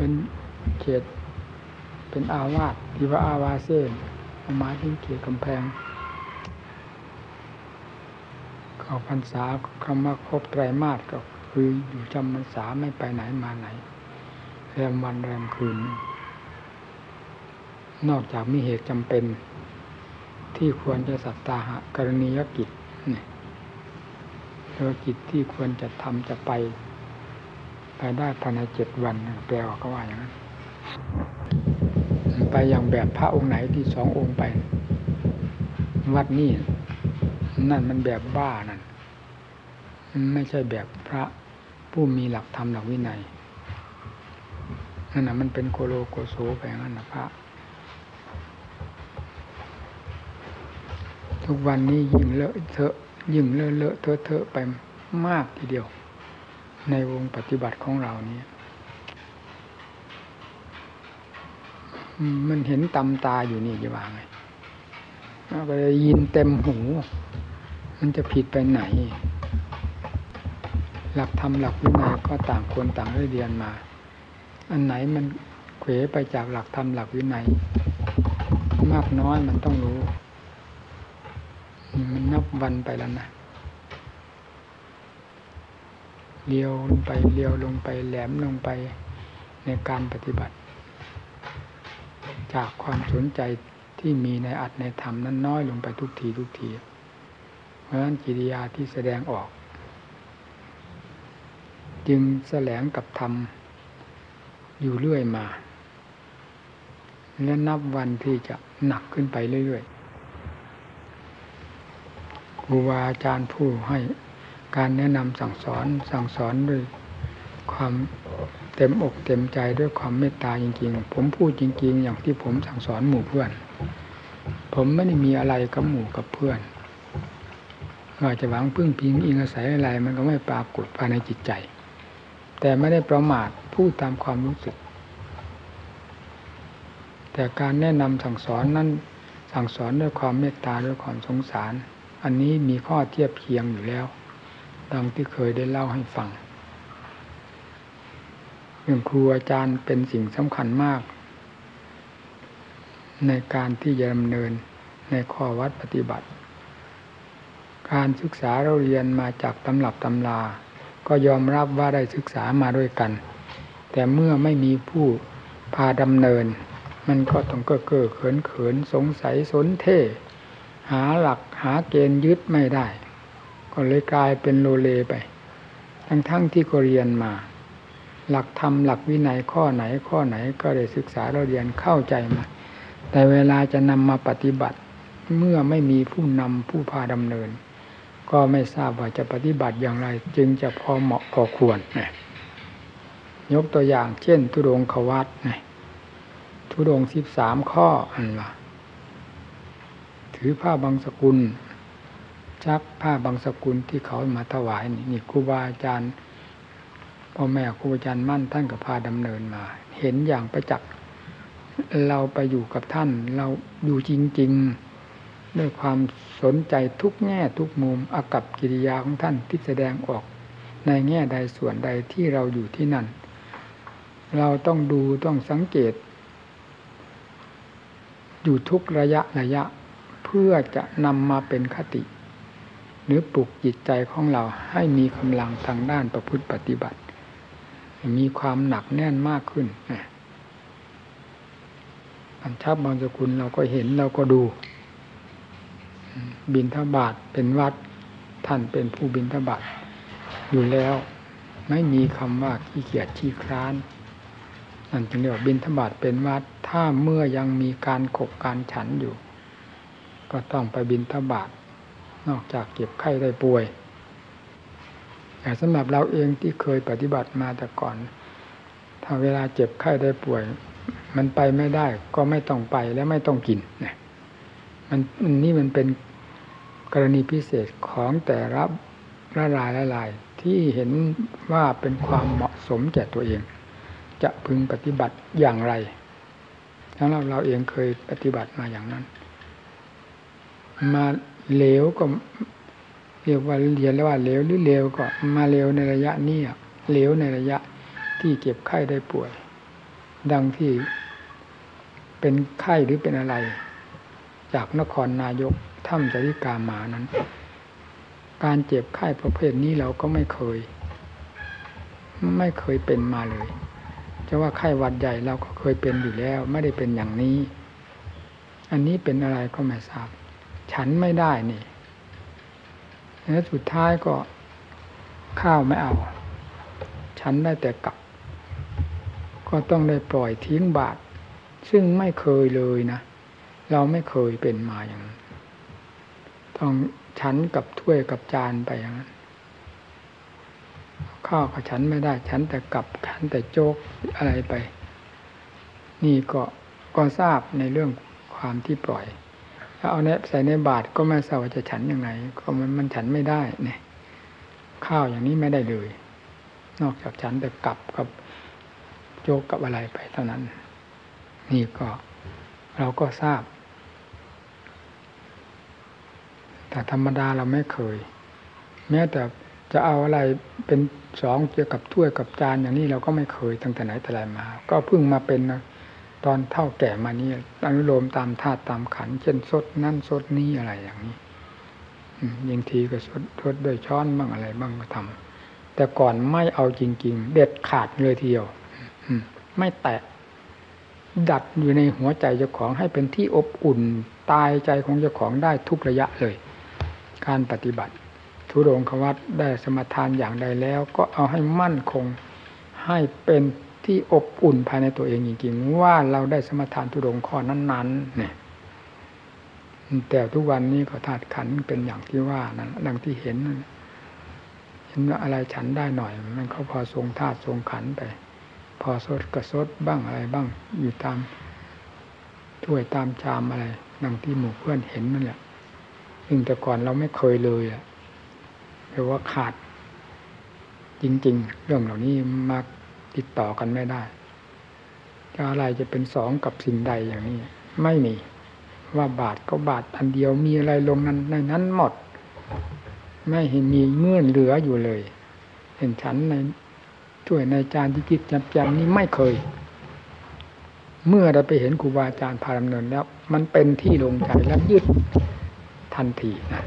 เป็นเขตเป็นอาวาสที่ว่าอาวาเซ่หมายถึงเขตกำแพงเข้าพรรษาคำว่าครบไตรมาสก็คืออยู่จำพรรษาไม่ไปไหนมาไหนแรมวันแรมคืนนอกจากมีเหตุจำเป็นที่ควรจะสัตตาหะกรณียกิจนี่ภารกิจที่ควรจะทำจะไปได้ภายใน7 วันแปลว่าก็ว่าอย่างนั้นไปอย่างแบบพระองค์ไหนที่2 องค์ไปวัดนี้นั่นมันแบบบ้านั่นไม่ใช่แบบพระผู้มีหลักธรรมหลักวินัยนั่นน่ะมันเป็นโกโลโกโสไปอย่างนั้นนะพระทุกวันนี้ยิ่งเลอะเทอะยิ่งเลอะเทอะไปมากทีเดียวในวงปฏิบัติของเรานี้มันเห็นตำตาอยู่นี่จะว่าไงไปยินเต็มหูมันจะผิดไปไหนหลักธรรมหลักวินัยก็ต่างคนต่างได้เรียนมาอันไหนมันเขวไปจากหลักธรรมหลักวินัยมากน้อยมันต้องรู้มันนับวันไปแล้วนะเลี้ยวลงไปเลี้ยวลงไปแหลมลงไปในการปฏิบัติจากความสนใจที่มีในอัตในธรรมนั้นน้อยลงไปทุกทีเพราะฉะนั้นกิริยาที่แสดงออกจึงแสลงกับธรรมอยู่เรื่อยมาและนับวันที่จะหนักขึ้นไปเรื่อยๆครูบาอาจารย์ผู้ให้การแนะนำสั่งสอนด้วยความเต็มอกเต็มใจด้วยความเมตตาจริงๆผมพูดจริงๆอย่างที่ผมสั่งสอนหมู่เพื่อนผมไม่ได้มีอะไรกับหมู่กับเพื่อนว่าจะหวังพึ่งพิงอิงอาศัยอะไรมันก็ไม่ปรากฏภายในจิตใจแต่ไม่ได้ประมาทพูดตามความรู้สึกแต่การแนะนำสั่งสอนนั้นสั่งสอนด้วยความเมตตาด้วยความสงสารอันนี้มีข้อเทียบเคียงอยู่แล้วดังที่เคยได้เล่าให้ฟังเรื่องครูอาจารย์เป็นสิ่งสำคัญมากในการที่จะดำเนินในข้อวัดปฏิบัติการศึกษาเราเรียนมาจากตำรับตำราก็ยอมรับว่าได้ศึกษามาด้วยกันแต่เมื่อไม่มีผู้พาดำเนินมันก็ต้องเก้อเขินสงสัยสนเท่หาหลักหาเกณฑ์ยึดไม่ได้ก็เลยกลายเป็นโลเลไปทั้งที่ก็เรียนมาหลักธรรมหลักวินัยข้อไหนก็ได้ศึกษาเราเรียนเข้าใจมาแต่เวลาจะนำมาปฏิบัติเมื่อไม่มีผู้นำผู้พาดำเนินก็ไม่ทราบว่าจะปฏิบัติอย่างไรจึงจะพอเหมาะพอควรยกตัวอย่างเช่นธุดงควัตรธุดงค์13 ข้ออันว่าถือผ้าบางสกุลชักผ้าบางสกุลที่เขามาถวายนี่ครูบาอาจารย์พ่อแม่ครูอาจารย์มั่นท่านก็พาดำเนินมาเห็นอย่างประจักษ์เราไปอยู่กับท่านเราอยู่จริงๆด้วยความสนใจทุกแง่ทุกมุมอากัปกิริยาของท่านที่แสดงออกในแง่ใดส่วนใดที่เราอยู่ที่นั่นเราต้องดูต้องสังเกตอยู่ทุกระยะเพื่อจะนำมาเป็นคติหรือปลุกจิตใจของเราให้มีกำลังทางด้านประพฤติปฏิบัติมีความหนักแน่นมากขึ้นอันชับบางสกุลเราก็เห็นเราก็ดูบิณฑบาตเป็นวัดท่านเป็นผู้บิณฑบาตอยู่แล้วไม่มีคำว่าขี้เกียจขี้คร้านนั่นจึงเรียกว่าบิณฑบาตเป็นวัดถ้าเมื่อยังมีการขบการฉันอยู่ก็ต้องไปบิณฑบาตนอกจากเจ็บไข้ได้ป่วยแต่สำหรับเราเองที่เคยปฏิบัติมาแต่ก่อนถ้าเวลาเจ็บไข้ได้ป่วยมันไปไม่ได้ก็ไม่ต้องไปและไม่ต้องกินนี่มันเป็นกรณีพิเศษของแต่ละรายที่เห็นว่าเป็นความเหมาะสมแก่ตัวเองจะพึงปฏิบัติอย่างไรแล้วเราเองเคยปฏิบัติมาอย่างนั้นมาเหลวก็เรียกว่าเรียนแล้วว่าเหลวหรือเลวก็มาเหลวในระยะนี้เหลวในระยะที่เจ็บไข้ได้ป่วยดังที่เป็นไข้หรือเป็นอะไรจากนครนายกถ้ำจริกามานั้นการเจ็บไข้ประเภทนี้เราก็ไม่เคยเป็นมาเลยจะว่าไข้หวัดใหญ่เราก็เคยเป็นอยู่แล้วไม่ได้เป็นอย่างนี้อันนี้เป็นอะไรก็ไม่ทราบฉันไม่ได้นี่แล้วสุดท้ายก็ข้าวไม่เอาฉันได้แต่กลับก็ต้องได้ปล่อยทิ้งบาตรซึ่งไม่เคยเลยนะเราไม่เคยเป็นมาอย่างนั้นต้องฉันกับถ้วยกับจานไปอย่างนั้นข้าวกับฉันไม่ได้ฉันแต่กับฉันแต่โจ๊กอะไรไปนี่ก็ทราบในเรื่องความที่ปล่อยแล้วเอาเนี่ยใส่ในบาตรก็ไม่ทราบว่าจะฉันยังไงก็มันฉันไม่ได้เนี่ยข้าวอย่างนี้ไม่ได้เลยนอกจากฉันแต่กับโจ๊กกับอะไรไปเท่านั้นนี่ก็เราก็ทราบแต่ธรรมดาเราไม่เคยแม้แต่จะเอาอะไรเป็นสองเกี่ยวกับถ้วยกับจานอย่างนี้เราก็ไม่เคยตั้งแต่ไหนแต่ไรมาก็เพิ่งมาเป็นตอนเท่าแก่มานี้อนุโลมตามธาตุตามขันธ์เช่นสดนั่นสดนี้อะไรอย่างนี้ยิงทีก็สดด้วยช้อนบ้างอะไรบ้างก็ทำแต่ก่อนไม่เอาจริงๆเด็ดขาดเลยทีเดียวไม่แตะดัดอยู่ในหัวใจเจ้าของให้เป็นที่อบอุ่นตายใจของเจ้าของได้ทุกระยะเลยการปฏิบัติธุดงควัตรได้สมทานอย่างใดแล้วก็เอาให้มั่นคงให้เป็นที่อบอุ่นภายในตัวเองจริงๆว่าเราได้สมทานธุดงข้อนั้นๆเนี่ยแต่ทุกวันนี้ก็ธาตุขันธ์เป็นอย่างที่ว่านั้นดังที่เห็นว่าอะไรฉันได้หน่อยมันก็พอทรงธาตุทรงขันธ์ไปพอสดก็สดบ้างอะไรบ้างอยู่ตามถ้วยตามชามอะไรดังที่หมู่เพื่อนเห็นนั่นแหละซึ่งแต่ก่อนเราไม่เคยเลยแปลว่าขาดจริงๆเรื่องเหล่านี้มาติดต่อกันไม่ได้จะอะไรจะเป็นสองกับสิ่งใดอย่างนี้ไม่มีว่าบาทก็บาทอันเดียวมีอะไรลงนั้นในนั้นหมดไม่เห็นมีเงื่อนเหลืออยู่เลยเห็นฉันในถ้วยในจานที่กิจจำนี้ไม่เคยเมื่อได้ไปเห็นครูบาอาจารย์พาดำเนินแล้วมันเป็นที่ลงใจและยึดทันทีนะ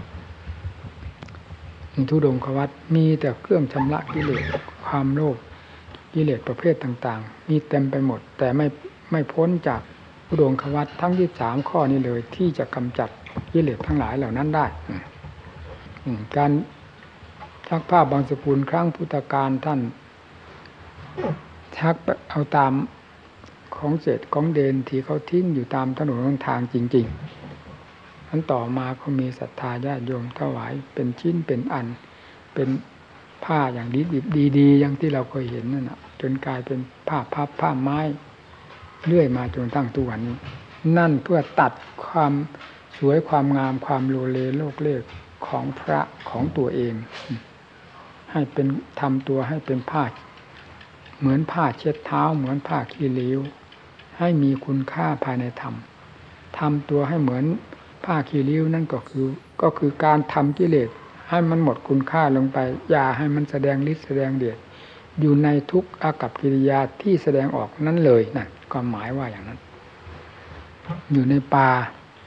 ธุดงควัตรมีแต่เครื่องชำระกิเลสความโลภกิเลสประเภทต่างๆมีเต็มไปหมดแต่ไม่พ้นจากธุดงควัตรทั้ง23ข้อนี้เลยที่จะกำจัดกิเลสทั้งหลายเหล่านั้นได้การชักผ้าบางสกุลครั้งพุทธกาลท่านชักเอาตามของเศษของเดนที่เขาทิ้งอยู่ตามถนนหนทางจริงๆนั้นต่อมาเขามีศรัทธาญาติโยมถวายเป็นชิ้นเป็นอันเป็นผ้าอย่างดีๆอย่างที่เราเคยเห็นนั่นนะจนกลายเป็นผ้าพับผ้าไม้เรื่อยมาจนตั้งทุกวันนี้นั่นเพื่อตัดความสวยความงามความโลเลโลกเล่ห์ของพระของตัวเองให้เป็นทำตัวให้เป็นผ้าเหมือนผ้าเช็ดเท้าเหมือนผ้าขี้ริ้วให้มีคุณค่าภายในธรรมทำตัวให้เหมือนผ้าขี้ริ้วนั่นก็คือการทำกิเลสให้มันหมดคุณค่าลงไปอย่าให้มันแสดงฤทธิ์แสดงเดชอยู่ในทุกอากัปกิริยาที่แสดงออกนั้นเลยนั่นความหมายว่าอย่างนั้นอยู่ในป่า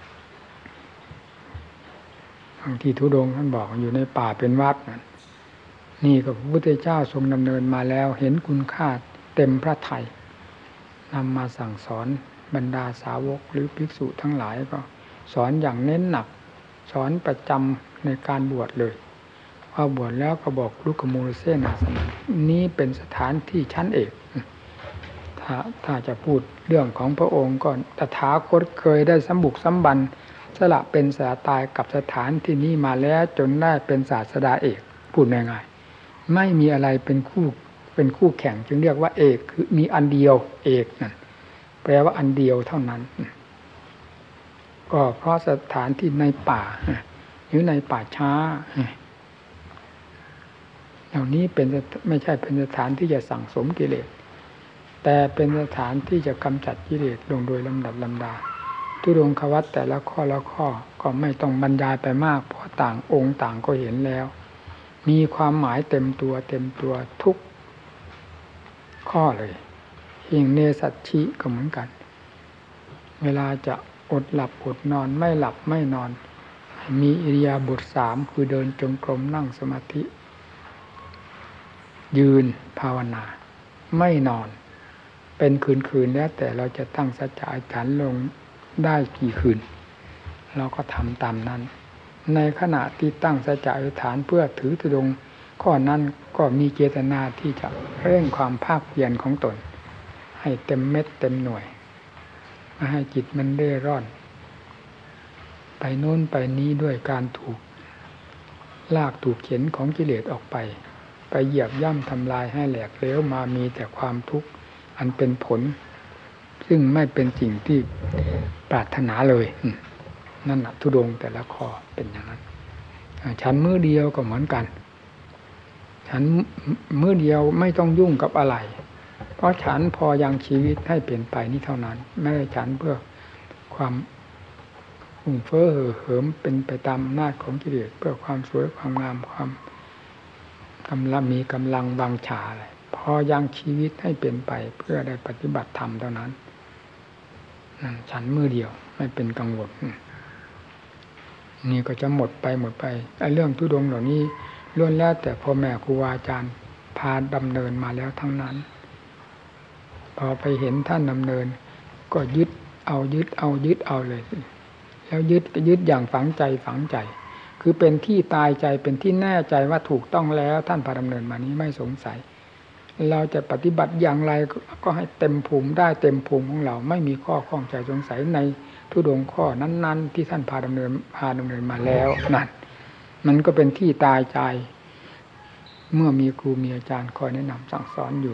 บางทีธุดงค์ท่านบอกอยู่ในป่าเป็นวัดนี่ก็พระพุทธเจ้าทรงดำเนินมาแล้วเห็นคุณค่าเต็มพระทัยนำมาสั่งสอนบรรดาสาวกหรือภิกษุทั้งหลายก็สอนอย่างเน้นหนักสอนประจำในการบวชเลยพอบวชแล้วก็บอกลูกมูลเสนาสนะนี้เป็นสถานที่ชั้นเอกถ้าจะพูดเรื่องของพระองค์ก็ตถาคตเคยได้สมบุกสมบันสละเป็นสละตายกับสถานที่นี้มาแล้วจนได้เป็นศาสดาเอกพูดง่ายๆไม่มีอะไรเป็นคู่แข่งจึงเรียกว่าเอกคือมีอันเดียวเอกนั่นแปลว่าอันเดียวเท่านั้นก็เพราะสถานที่ในป่าหรือในป่าช้าเหล่านี้ไม่ใช่เป็นสถานที่จะสั่งสมกิเลสแต่เป็นสถานที่จะกำจัดกิเลสลงโดยลำดับลำดาธุดงควัตรแต่ละข้อละข้อก็ไม่ต้องบรรยายไปมากเพราะต่างองค์ต่างก็เห็นแล้วมีความหมายเต็มตัวทุกข้อเลยอย่างเนสัชชิก็เหมือนกันเวลาจะอดหลับอดนอนไม่หลับไม่นอนมีอิริยาบถ3คือเดินจงกรมนั่งสมาธิยืนภาวนาไม่นอนเป็นคืนๆแล้วแต่เราจะตั้งสัจจะอธิษฐานลงได้กี่คืนเราก็ทำตามนั้นในขณะที่ตั้งสัจจะอธิษฐานเพื่อถือธุดงค์ข้อนั้นก็มีเจตนาที่จะเร่งความภาคเพียรของตนให้เต็มเม็ดเต็มหน่วยไม่ให้จิตมันเร่ร่อนไปโน้นไปนี้ด้วยการถูกลากถูกเข็นของกิเลสออกไปเหยียบย่ำทำลายให้แหลกเหลวมามีแต่ความทุกข์อันเป็นผลซึ่งไม่เป็นสิ่งที่ปรารถนาเลยนั่นแหละธุดงค์แต่ละข้อเป็นอย่างนั้นฉันมื้อเดียวก็เหมือนกันฉันมื้อเดียวไม่ต้องยุ่งกับอะไรเพราะฉันพอยังชีวิตให้เปลี่ยนไปนี้เท่านั้นไม่ได้ฉันเพื่อความหุ่งเฟ้อเหิมเป็นไปตามอำนาจของกิเลสเพื่อความสวยความงามความกำลังมีกำลังบังชาอะไรพอยังชีวิตให้เป็นไปเพื่อได้ปฏิบัติธรรมเท่านั้นฉันมื้อเดียวไม่เป็นกังวลนี่ก็จะหมดไปไอ้เรื่องธุดงค์เหล่านี้ล้วนแล้วแต่พ่อแม่ครูอาจารย์พาดำเนินมาแล้วทั้งนั้นพอไปเห็นท่านดำเนินก็ยึดเอาเลยแล้วยึดอย่างฝังใจคือเป็นที่ตายใจเป็นที่แน่ใจว่าถูกต้องแล้วท่านพาดำเนินมานี้ไม่สงสัยเราจะปฏิบัติอย่างไรก็ให้เต็มภูมิได้เต็มภูมิของเราไม่มีข้อข้องใจสงสัยในธุดงค์ข้อนั้นๆที่ท่านพาดำเนินมาแล้วนั่นมันก็เป็นที่ตายใจเมื่อมีครูมีอาจารย์คอยแนะนำสั่งสอนอยู่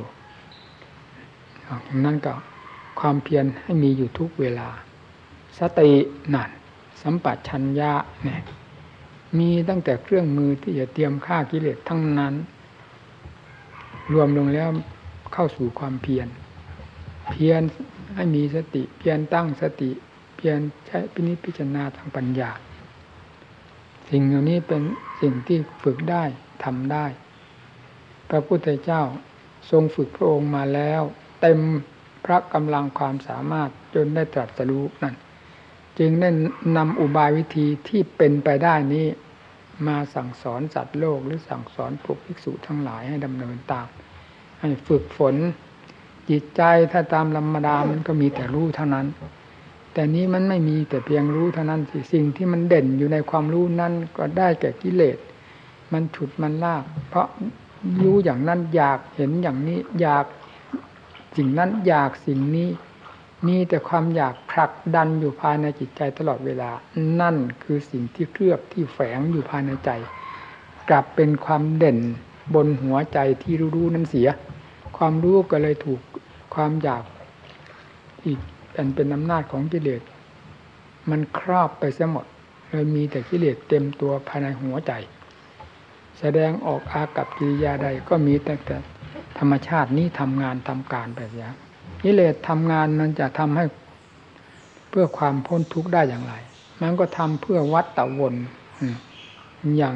นั่นก็ความเพียรให้มีอยู่ทุกเวลาสตินั่นสัมปชัญญะเนี่ยมีตั้งแต่เครื่องมือที่จะเตรียมฆ่ากิเลสทั้งนั้นรวมลงแล้วเข้าสู่ความเพียรให้มีสติเพียรตั้งสติเพียรใช้พิจารณาทางปัญญาสิ่งเหล่านี้เป็นสิ่งที่ฝึกได้ทำได้พระพุทธเจ้าทรงฝึกพระองค์มาแล้วเต็มพระกำลังความสามารถจนได้ตรัสรู้นั่นจึงได้นำอุบายวิธีที่เป็นไปได้นี้มาสั่งสอนสัตว์โลกหรือสั่งสอนพวกภิกษุทั้งหลายให้ดำเนินตามให้ฝึกฝนจิตใจถ้าตามธรรมดามันก็มีแต่รู้เท่านั้นแต่นี้มันไม่มีแต่เพียงรู้เท่านั้นสิ่งที่มันเด่นอยู่ในความรู้นั้นก็ได้แก่กิเลสมันฉุดมันลากเพราะรู้อย่างนั้นอยากเห็นอย่างนี้อยากสิ่งนั้นอยากสิ่งนี้มีแต่ความอยากผลักดันอยู่ภายในจิตใจตลอดเวลานั่นคือสิ่งที่เคลือบที่แฝงอยู่ภายในใจกลับเป็นความเด่นบนหัวใจที่รู้นั้นเสียความรู้ก็เลยถูกความอยากอีกเป็นอำนาจของกิเลสมันครอบไปเสียหมดเลยมีแต่กิเลสเต็มตัวภายในหัวใจแสดงออกอากับกิริยาใดก็มีแต่ธรรมชาตินี้ทำงานทำการไปเสียกิเลสทำงานมันจะทำให้เพื่อความพ้นทุกข์ได้อย่างไรมันก็ทำเพื่อวัฏฏวนอย่าง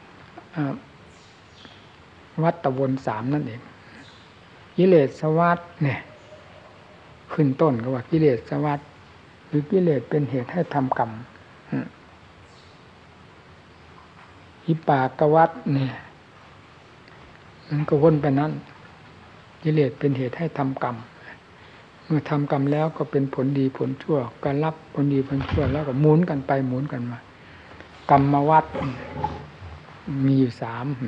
วัฏฏวน3นั่นเองกิเลสวัฏเนี่ยขึ้นต้นก็ว่ากิเลสวัฏหรือกิเลสเป็นเหตุให้ทำกรรมวิปากวัฏเนี่ยมันก็วนไปนั้นกิเลสเป็นเหตุให้ทำกรรมเมื่อทำกรรมแล้วก็เป็นผลดีผลชั่วการรับผลดีผลชั่วแล้วก็หมุนกันไปหมุนกันมากรรมวัฏมีอยู่3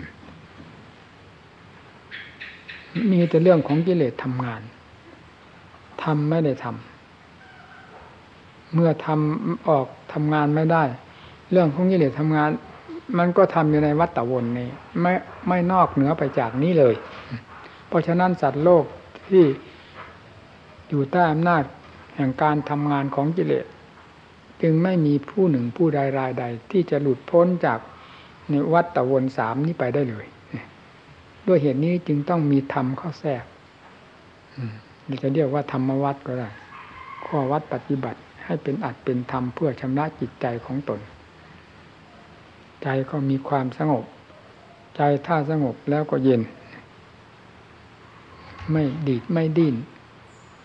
มีแต่เรื่องของกิเลสทำงานทำไม่ได้ทำเมื่อทำออกทำงานไม่ได้เรื่องของกิเลสทำงานมันก็ทำอยู่ในวัฏฏวนนี้ไม่นอกเหนือไปจากนี้เลยเพราะฉะนั้นสัตว์โลกที่อยู่ใต้อำนาจแห่งการทำงานของกิเลสจึงไม่มีผู้หนึ่งผู้ใดรายใดที่จะหลุดพ้นจากในวัฏฏวน3นี้ไปได้เลยด้วยเหตุนี้จึงต้องมีธรรมเข้าแทรกจะเรียกว่าธรรมวัฏก็ได้ข้อวัดปฏิบัติให้เป็นอัตเป็นธรรมเพื่อชำระจิตใจของตนใจก็มีความสงบใจถ้าสงบแล้วก็เย็นไม่ดีดไม่ดิ้น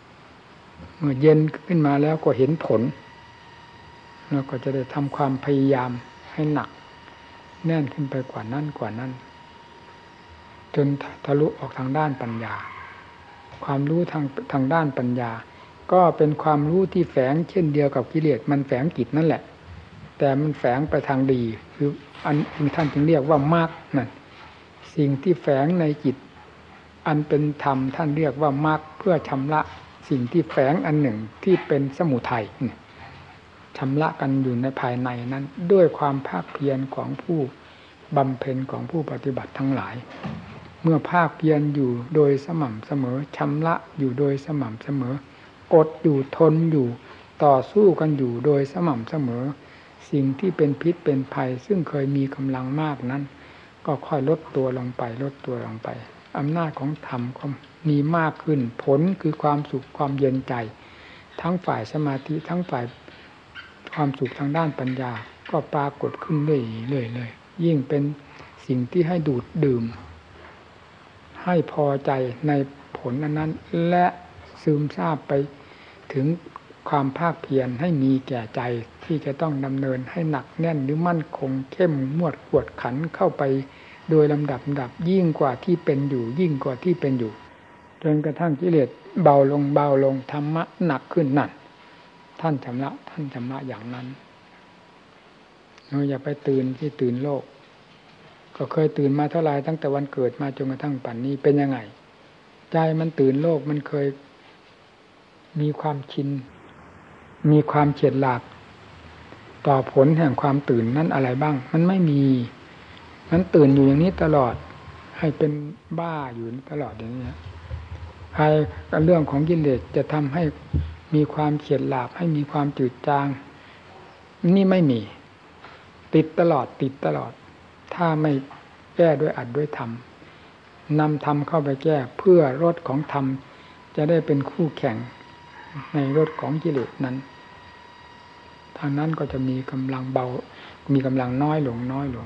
เมื่อเย็นขึ้นมาแล้วก็เห็นผลแล้วก็จะได้ทำความพยายามให้หนักแน่นขึ้นไปกว่านั้นจนทะลุออกทางด้านปัญญาความรู้ทางด้านปัญญาก็เป็นความรู้ที่แฝงเช่นเดียวกับกิเลสมันแฝงจิตนั่นแหละแต่มันแฝงไปทางดีคืออันท่านจึงเรียกว่ามรรคนั่นสิ่งที่แฝงในจิตอันเป็นธรรมท่านเรียกว่ามรรคเพื่อชำระสิ่งที่แฝงอันหนึ่งที่เป็นสมุทัยชำระกันอยู่ในภายในนั้นด้วยความภาคเพียรของผู้บำเพ็ญของผู้ปฏิบัติทั้งหลายเมื่อภาคเพียรอยู่โดยสม่ำเสมอชำระอยู่โดยสม่ำเสมอกดอยู่ทนอยู่ต่อสู้กันอยู่โดยสม่ำเสมอสิ่งที่เป็นพิษเป็นภัยซึ่งเคยมีกำลังมากนั้นก็ค่อยลดตัวลงไปอำนาจของธรรมก็มีมากขึ้นผลคือความสุขความเย็นใจทั้งฝ่ายสมาธิทั้งฝ่ายความสุขทางด้านปัญญาก็ปรากฏขึ้นเรื่อยๆยิ่งเป็นสิ่งที่ให้ดูดดื่มให้พอใจในผลนั้นและซึมซาบไปถึงความภาคเพียรให้มีแก่ใจที่จะต้องดำเนินให้หนักแน่นหรือมั่นคงเข้มงวดกวดขันเข้าไปโดยลำดับยิ่งกว่าที่เป็นอยู่จนกระทั่งกิเลสเบาลงธรรมะหนักขึ้นนั่นท่านชำระอย่างนั้นเราอย่าไปตื่นโลกก็เคยตื่นมาเท่าไรตั้งแต่วันเกิดมาจนกระทั่งปัจจุบันนี้เป็นยังไงใจมันตื่นโลกมันเคยมีความชินมีความเฉียดหลาบต่อผลแห่งความตื่นนั้นอะไรบ้างมันไม่มีมันตื่นอยู่อย่างนี้ตลอดให้เป็นบ้าอยู่ตลอดอย่างนี้ใครเรื่องของกิเลสจะทำให้มีความเฉียดหลาบให้มีความจืดจางนี่ไม่มีติดตลอดถ้าไม่แก้ด้วยอัดด้วยธรรมนำธรรมเข้าไปแก้เพื่อรสของธรรมจะได้เป็นคู่แข่งในรสของกิเลสนั้นทางนั้นก็จะมีกำลังเบามีกำลังน้อยลง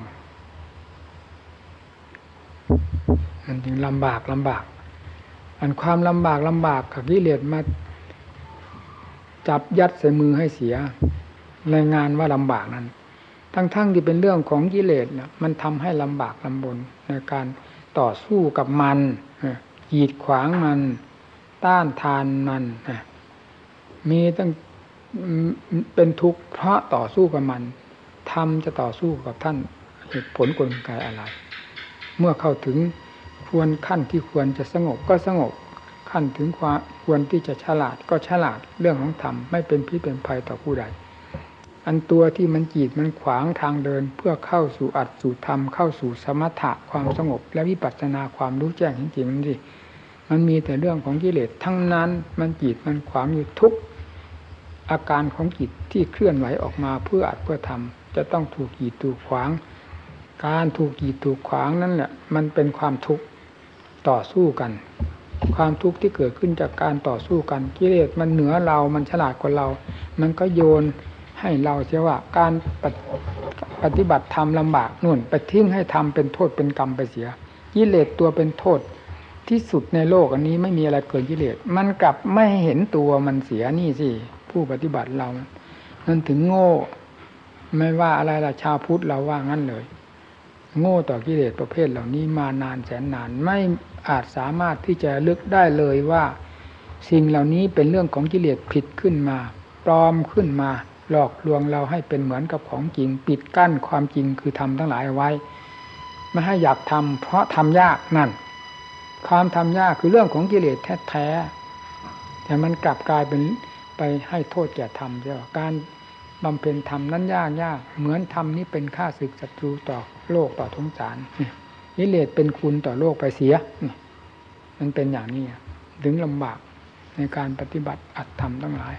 มันจึงลำบากอันความลำบากกับกิเลสมาจับยัดใส่มือให้เสียในงานว่าลำบากนั้นทั้งที่เป็นเรื่องของกิเลสนะมันทำให้ลำบากลำบนในการต่อสู้กับมันกีดขวางมันต้านทานมันมีตั้งเป็นทุกข์เพราะต่อสู้กับมันทำจะต่อสู้กับท่านเหตุผลกลไกอะไรเมื่อเข้าถึงควรขั้นที่ควรจะสงบก็สงบขั้นถึงควรที่จะฉลาดก็ฉลาดเรื่องของธรรมไม่เป็นพิษเป็นภัยต่อผู้ใดอันตัวที่มันกีดมันขวางทางเดินเพื่อเข้าสู่อัตสู่ธรรมเข้าสู่สมถะความสงบและวิปัสสนาความรู้แจ้งจริงๆนั่นสิมันมีแต่เรื่องของกิเลสทั้งนั้นมันกีดมันขวางอยู่ทุกอาการของจิตที่เคลื่อนไหวออกมาเพื่ออัดเพื่อทำจะต้องถูกกีดถูกขวางการถูกกีดถูกขวางนั่นแหละมันเป็นความทุกข์ต่อสู้กันความทุกข์ที่เกิดขึ้นจากการต่อสู้กันกิเลสมันเหนือเรามันฉลาดกว่าเรามันก็โยนให้เราเสียว่าการปฏิบัติธรรมลำบากนู่นไปทิ้งให้ทำเป็นโทษเป็นกรรมไปเสียกิเลสตัวเป็นโทษที่สุดในโลกอันนี้ไม่มีอะไรเกินกิเลสมันกลับไม่เห็นตัวมันเสียนี่สิผู้ปฏิบัติเรานั่นถึงโง่ไม่ว่าอะไรล่ะชาวพุทธเราว่างั้นเลยโง่ต่อกิเลสประเภทเหล่านี้มานานแสนนานไม่อาจสามารถที่จะลึกได้เลยว่าสิ่งเหล่านี้เป็นเรื่องของกิเลสผิดขึ้นมาปลอมขึ้นมาหลอกลวงเราให้เป็นเหมือนกับของจริงปิดกั้นความจริงคือธรรมทั้งหลายไว้ไม่ให้อยากทำเพราะทำยากนั่นความทำยากคือเรื่องของกิเลสแท้ๆแต่มันกลับกลายเป็นไปให้โทษแก่ธรรมเสียการบำเพ็ญธรรมนั้นยากเหมือนธรรมนี้เป็นข้าศึกศัตรูต่อโลกต่อสงสารกิเลสเป็นคุณต่อโลกไปเสียมันเป็นอย่างนี้ถึงลำบากในการปฏิบัติอัตธรรมทั้งหลาย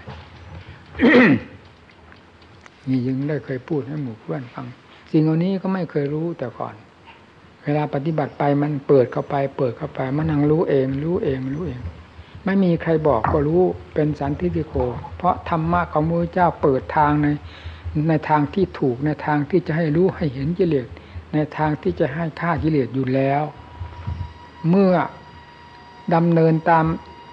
นี่ยังได้เคยพูดให้หมู่เพื่อนฟังสิ่งเหล่านี้ก็ไม่เคยรู้แต่ก่อนเวลาปฏิบัติไปมันเปิดเข้าไปมันนั่งรู้เองไม่มีใครบอกก็รู้เป็นสันทิฏฐิโกเพราะธรรมะของพระพุทธเจ้าเปิดทางในทางที่ถูกในทางที่จะให้รู้ให้เห็นกิเลสในทางที่จะให้ฆ่ากิเลสอยู่แล้วเมื่อดำเนินตาม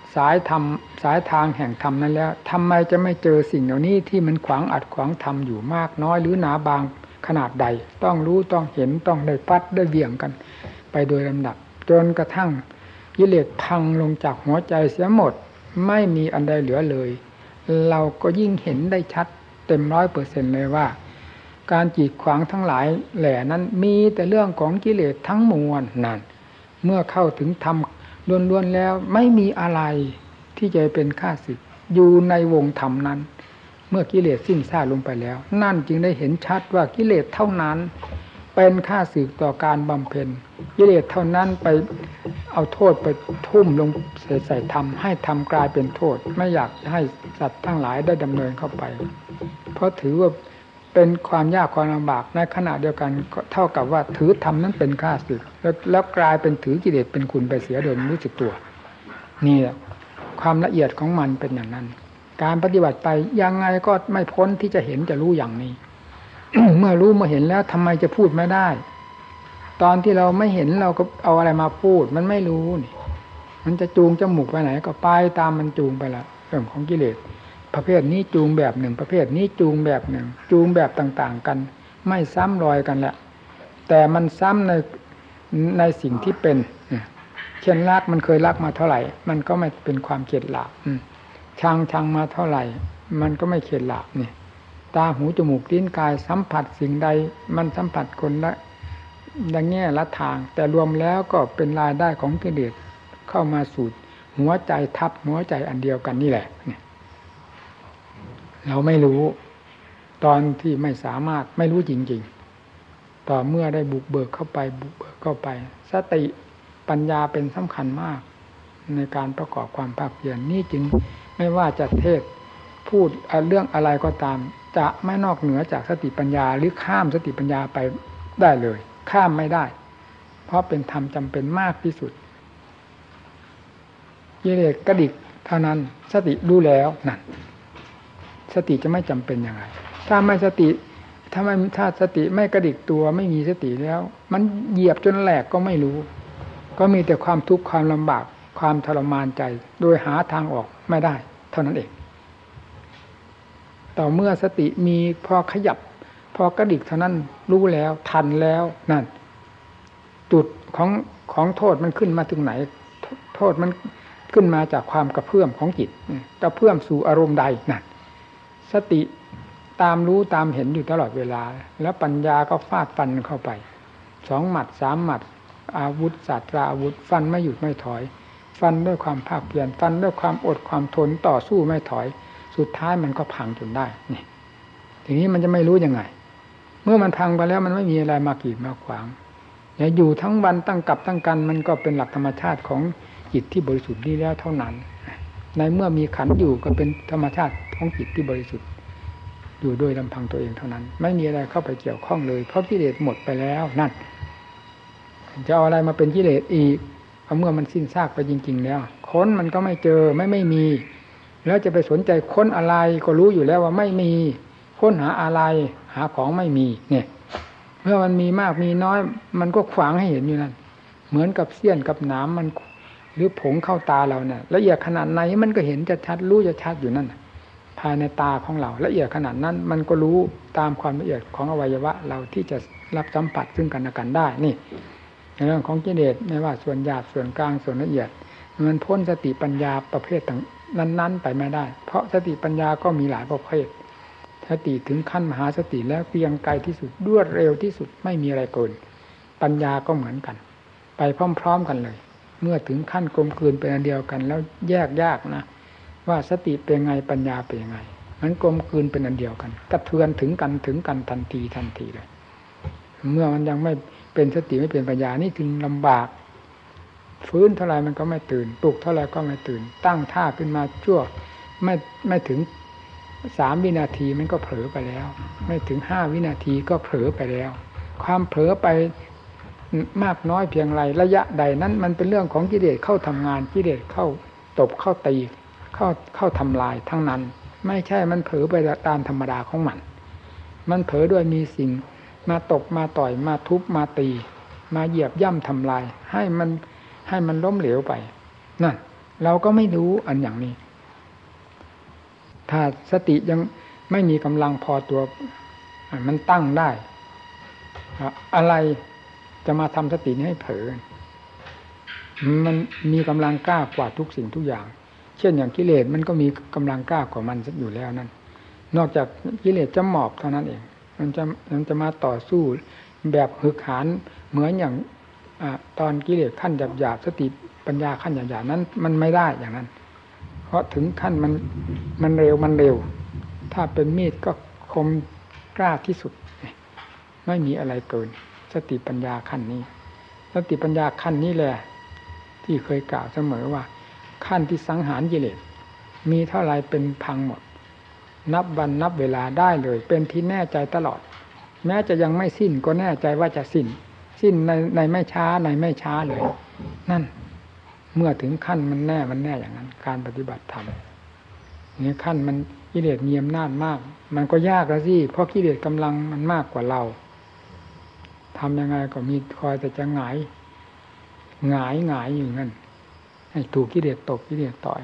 สายธรรมสายทางแห่งธรรมนั้นแล้วทำไมจะไม่เจอสิ่งเหล่านี้ที่มันขวางอัดขวางธรรมอยู่มากน้อยหรือหนาบางขนาดใดต้องรู้ต้องเห็นต้องได้ฟัดได้เหวี่ยงกันไปโดยลำดับจนกระทั่งกิเลสพังลงจากหัวใจเสียหมดไม่มีอันใดเหลือเลยเราก็ยิ่งเห็นได้ชัดเต็ม100%เลยว่าการกีดขวางทั้งหลายแหล่นั้นมีแต่เรื่องของกิเลสทั้งมวลนั่นเมื่อเข้าถึงธรรมล้วนๆแล้วไม่มีอะไรที่จะเป็นข้าศึกอยู่ในวงธรรมนั้นเมื่อกิเลสสิ้นซากลงไปแล้วนั่นจึงได้เห็นชัดว่ากิเลสเท่านั้นเป็นข้าศึกต่อการบำเพ็ญกิเลสเท่านั้นไปเอาโทษไปทุ่มลงใส่ธรรมให้ธรรมกลายเป็นโทษไม่อยากให้สัตว์ทั้งหลายได้ดำเนินเข้าไปเพราะถือว่าเป็นความยากความลำบากในขณะเดียวกันเท่ากับว่าถือธรรมนั้นเป็นข้าศึกแล้วกลายเป็นถือกิเลสเป็นคุณไปเสียโดยไม่รู้สึกตัวนี่แหละความละเอียดของมันเป็นอย่างนั้นการปฏิบัติไปยังไงก็ไม่พ้นที่จะเห็นจะรู้อย่างนี้ เมื่อรู้เมื่อเห็นแล้วทำไมจะพูดไม่ได้ตอนที่เราไม่เห็นเราก็เอาอะไรมาพูดมันไม่รู้นี่มันจะจูงจมูกไปไหนก็ไปตามมันจูงไปละเรื่องของกิเลสประเภทนี้จูงแบบหนึ่งประเภทนี้จูงแบบหนึ่งจูงแบบต่างๆกันไม่ซ้ำรอยกันแหละแต่มันซ้ำในสิ่งที่เป็นเช่นรักมันเคยรักมาเท่าไหร่มันก็ไม่เป็นความเกลียดหลาบชังมาเท่าไหร่มันก็ไม่เกลียดหลาบนี่ตาหูจมูกลิ้นกายสัมผัสสิ่งใดมันสัมผัสคนละดังแง่ละทางแต่รวมแล้วก็เป็นรายได้ของกิเลสเข้ามาสู่หัวใจทับหัวใจอันเดียวกันนี่แหละเราไม่รู้ตอนที่ไม่สามารถไม่รู้จริงๆต่อเมื่อได้บุกเบิกเข้าไปสติปัญญาเป็นสำคัญมากในการประกอบความภาคเพียรนี่จึงไม่ว่าจะเทศพูดเรื่องอะไรก็ตามจะไม่นอกเหนือจากสติปัญญาหรือข้ามสติปัญญาไปได้เลยข้ามไม่ได้เพราะเป็นธรรมจำเป็นมากที่สุดกิเลสกระดิกเท่านั้นสติรู้แล้วนั่นสติจะไม่จำเป็นยังไงถ้าสติไม่กระดิกตัวไม่มีสติแล้วมันเหยียบจนแหลกก็ไม่รู้ก็มีแต่ความทุกข์ความลำบากความทรมานใจโดยหาทางออกไม่ได้เท่านั้นเองต่อเมื่อสติมีพอขยับพอกระดิกเท่านั้นรู้แล้วทันแล้วนั่นจุดของโทษมันขึ้นมาถึงไหนโทษมันขึ้นมาจากความกระเพื่อมของจิตกระเพื่อมสู่อารมณ์ใดนั่นสติตามรู้ตามเห็นอยู่ตลอดเวลาแล้วปัญญาก็ฟาดฟันเข้าไป2 หมัด 3 หมัดอาวุธศาสตราอาวุธฟันไม่หยุดไม่ถอยฟันด้วยความภาคเพียรฟันด้วยความอดความทนต่อสู้ไม่ถอยสุดท้ายมันก็พังจนได้นี่ทีนี้มันจะไม่รู้ยังไงเมื่อมันพังไปแล้วมันไม่มีอะไรมากีดมาขวางอยู่ทั้งวันตั้งกับตั้งกันมันก็เป็นหลักธรรมชาติของจิตที่บริสุทธิ์นี้แล้วเท่านั้นในเมื่อมีขันธ์อยู่ก็เป็นธรรมชาติของจิตที่บริสุทธิ์อยู่โดยลำพังตัวเองเท่านั้นไม่มีอะไรเข้าไปเกี่ยวข้องเลยเพราะกิเลสหมดไปแล้วนั่นจะเอาอะไรมาเป็นกิเลสอีกเมื่อมันสิ้นซากไปจริงๆแล้วค้นมันก็ไม่เจอไม่มีแล้วจะไปสนใจค้นอะไรก็รู้อยู่แล้วว่าไม่มีค้นหาอะไรหาของไม่มีเนี่ยเมื่อมันมีมากมีน้อยมันก็ขวางให้เห็นอยู่นั่นเหมือนกับเสี้ยนกับหนามมันหรือผงเข้าตาเราเนี่ยละเอียดขนาดไหนมันก็เห็นจะชัดรู้จะชัดอยู่นั่นภายในตาของเราละเอียดขนาดนั้นมันก็รู้ตามความละเอียดของอวัยวะเราที่จะรับสัมผัสซึ่งกันและกันได้นี่ในเรื่องของกิเลสไม่ว่าส่วนหยาบส่วนกลางส่วนละเอียดมันพ้นสติปัญญาประเภทนั้นไปไม่ได้เพราะสติปัญญาก็มีหลายประเภทสติถึงขั้นมหาสติแล้วเพียงไกลที่สุดรวดเร็วที่สุดไม่มีอะไรเกินปัญญาก็เหมือนกันไปพร้อมๆกันเลยเมื่อถึงขั้นกลมกลืนเป็นอันเดียวกันแล้วแยกยากนะว่าสติเป็นไงปัญญาเป็นยังไงมันกลมกลืนเป็นอันเดียวกันกระเทือนถึงกันทันทีเลยเมื่อมันยังไม่เป็นสติไม่เป็นปัญญานี่ถึงลำบากฟื้นเท่าไรมันก็ไม่ตื่นปลุกเท่าไรก็ไม่ตื่นตั้งท่าขึ้นมาชั่วไม่ถึง3 วินาทีมันก็เผลอไปแล้วไม่ถึง5 วินาทีก็เผลอไปแล้วความเผลอไปมากน้อยเพียงไรระยะใดนั้นมันเป็นเรื่องของกิเลสเข้าทำงานกิเลสเข้าตบเข้าตีเข้าทำลายทั้งนั้นไม่ใช่มันเผลอไปตามธรรมดาของมันเผลอด้วยมีสิ่งมาตบมาต่อยมาทุบมาตีมาเหยียบย่ำทำลายให้มันล้มเหลวไปนั่นเราก็ไม่รู้อันอย่างนี้ถ้าสติยังไม่มีกำลังพอตัวมันตั้งได้อะไรจะมาทำสตินี้ให้เผลอมันมีกำลังกล้ากว่าทุกสิ่งทุกอย่างเช่นอย่างกิเลสมันก็มีกำลังกล้ากว่ามันอยู่แล้วนั่นนอกจากกิเลสจะหมอบเท่านั้นเองมันจะมาต่อสู้แบบหึกหาญเหมือนอย่างตอนกิเลสขั้นหยาบๆสติปัญญาขั้นหยาบๆนั้นมันไม่ได้อย่างนั้นเพราะถึงขั้นมันเร็วถ้าเป็นมีดก็คมกล้าที่สุดไม่มีอะไรเกินสติปัญญาขั้นนี้สติปัญญาขั้นนี้แหละที่เคยกล่าวเสมอว่าขั้นที่สังหารกิเลสมีเท่าไรเป็นพังหมดนับวันนับเวลาได้เลยเป็นที่แน่ใจตลอดแม้จะยังไม่สิ้นก็แน่ใจว่าจะสิ้นในไม่ช้าในไม่ช้าเลยนั่นเมื่อถึงขั้นมันแน่อย่างนั้นการปฏิบัติธรรมนี่ขั้นมันกิเลสมีอำนาจมากมันก็ยากแล้วสิเพราะกิเลสกำลังมันมากกว่าเราทำยังไงก็มีคอยแต่จะหงายอยู่นั่นให้ถูกกิเลสตกกิเลสต่อย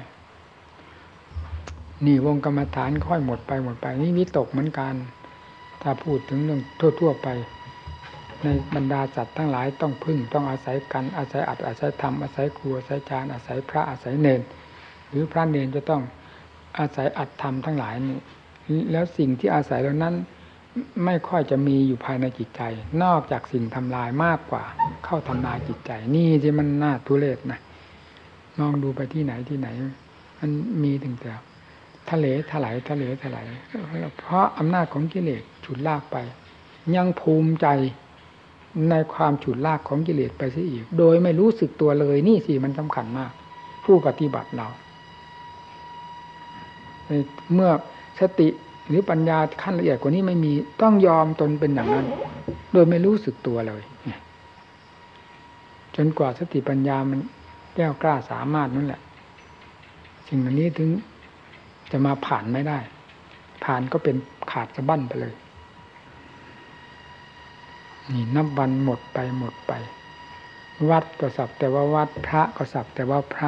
นี่วงกรรมฐานค่อยหมดไปนี่วิตกเหมือนกันถ้าพูดถึงเรื่องทั่วไปในบรรดาสัตว์ทั้งหลายต้องพึ่งต้องอาศัยกันอาศัยอัดอาศัยธรรมอาศัยครูอาศัยฌานอาศัยพระอาศัยเณรหรือพระเณรจะต้องอาศัยอัดธรรมทั้งหลายนี่แล้วสิ่งที่อาศัยเหล่านั้นไม่ค่อยจะมีอยู่ภายในจิตใจนอกจากสิ่งทำลายมากกว่าเข้าทำลายจิตใจนี่ที่มันน่าทุเรศนะมองดูไปที่ไหนมันมีถึงแต่ทะเลถลายเพราะอำนาจของกิเลสฉุดลากไปยังภูมิใจในความฉุดลากของกิเลสไปเสียอีกโดยไม่รู้สึกตัวเลยนี่สิมันสำคัญมากผู้ปฏิบัติเราเมื่อสติหรือปัญญาขั้นละเอียดกว่านี้ไม่มีต้องยอมตนเป็นอย่างนั้นโดยไม่รู้สึกตัวเลยจนกว่าสติปัญญามันแก้วกล้าสามารถนั่นแหละสิ่งเหล่านี้ถึงจะมาผ่านไม่ได้ผ่านก็เป็นขาดสะบั้นไปเลยนี่นับวันหมดไปวัดก็สักแต่ว่าวัดพระก็สักแต่ว่าพระ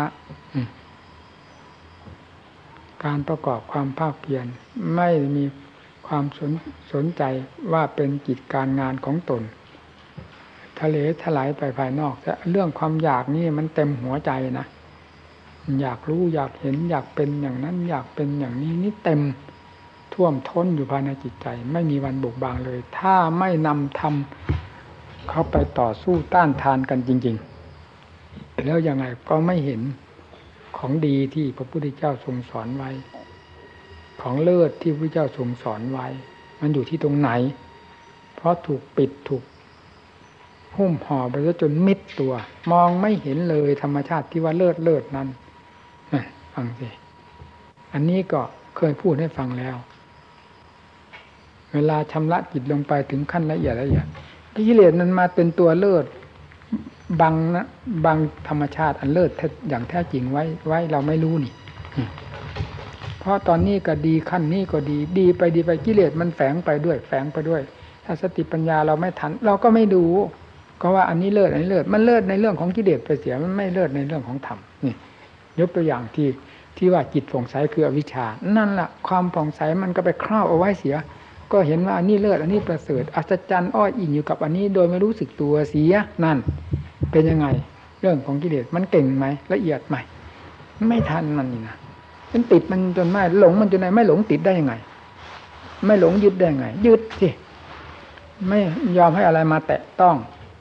การประกอบความภาคเพียรไม่มีความสนใจว่าเป็นกิจการงานของตนทะเลถลายไปภายนอกแต่เรื่องความอยากนี่มันเต็มหัวใจนะอยากรู้อยากเห็นอยากเป็นอย่างนั้นอยากเป็นอย่างนี้นี่เต็มท่วมท้นอยู่ภายในจิตใจไม่มีวันบกบางเลยถ้าไม่นำธรรมเข้าไปต่อสู้ต้านทานกันจริงๆแล้วยังไงก็ไม่เห็นของดีที่พระพุทธเจ้าทรงสอนไว้ของเลิศที่พระพุทธเจ้าทรงสอนไว้มันอยู่ที่ตรงไหนเพราะถูกปิดถูกหุ้มห่อไปซะจนมิดตัวมองไม่เห็นเลยธรรมชาติที่ว่าเลิศนั้นฟังสิอันนี้ก็เคยพูดให้ฟังแล้วเวลาชำระจิตลงไปถึงขั้นละเอียดกิเลสนั้นมาเป็นตัวเลิศบังธรรมชาติอันเลิศอย่างแท้จริงไว้เราไม่รู้นี่เพราะตอนนี้ก็ดีขั้นนี้ก็ดีไปกิเลสมันแฝงไปด้วยถ้าสติปัญญาเราไม่ทันเราก็ไม่ดูก็ว่าอันนี้เลิศมันเลิศในเรื่องของกิเลสไปเสียมันไม่เลิศในเรื่องของธรรมนี่ยกตัวอย่างที่ว่าจิตผ่องใสคืออวิชชานั่นแหละความผ่องใสมันก็ไปครอบเอาไว้เสียก็เห็นว่าอันนี้เลิศอันนี้ประเสริฐอัศจรรย์อ้ออิงอยู่กับอันนี้โดยไม่รู้สึกตัวเสียนั่นเป็นยังไงเรื่องของกิเลสมันเก่งไหมละเอียดไหมไม่ทันมันนี่นะมันติดมันจนไม่หลงมันจนไหนไม่หลงติดได้ยังไงไม่หลงยึดได้ยังไงยึดสิไม่ยอมให้อะไรมาแตะต้อง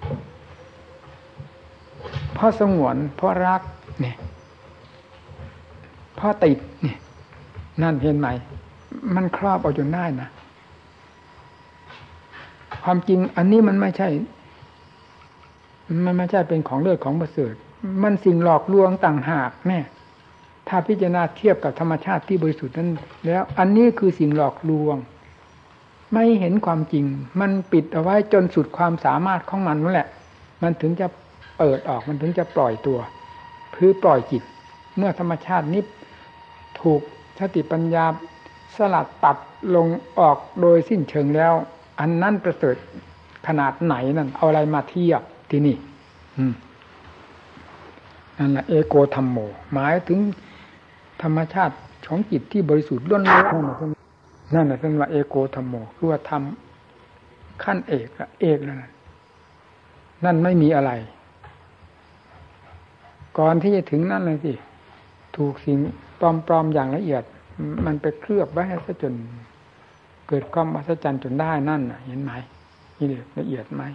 เพราะสงวนเพราะรักเนี่ยเพราะติดเนี่ยนั่นเห็นไหมมันครอบเอาจนได้นะความจริงอันนี้มันไม่ใช่เป็นของเลิศของประเสริฐมันสิ่งหลอกลวงต่างหากแน่ถ้าพิจารณาเทียบกับธรรมชาติที่บริสุทธิ์นั้นแล้วอันนี้คือสิ่งหลอกลวงไม่เห็นความจริงมันปิดเอาไว้จนสุดความสามารถของมันนั่นแหละมันถึงจะเปิดออกมันถึงจะปล่อยตัวคือปล่อยจิตเมื่อธรรมชาตินี้ถูกสติปัญญาสลัดตัดลงออกโดยสิ้นเชิงแล้วอันนั้นประเสริฐขนาดไหนนั่นเอาอะไรมาเทียบที่นี่นั่นแหละเอโกธัมโมหมายถึงธรรมชาติของจิตที่บริสุทธิ์ล้วนๆนั่นแหละเป็นว่าเอโกธัมโมคือว่าทำขั้นเอกละเอกแล้วนั่นไม่มีอะไรก่อนที่จะถึงนั่นเลยสิถูกสิ่งปลอมๆอย่างละเอียดมันไปเคลือบไว้ให้ซะจนเกิดความอัศจรรย์จนได้นั่นเห็นไหมนี่ละเอียดไหม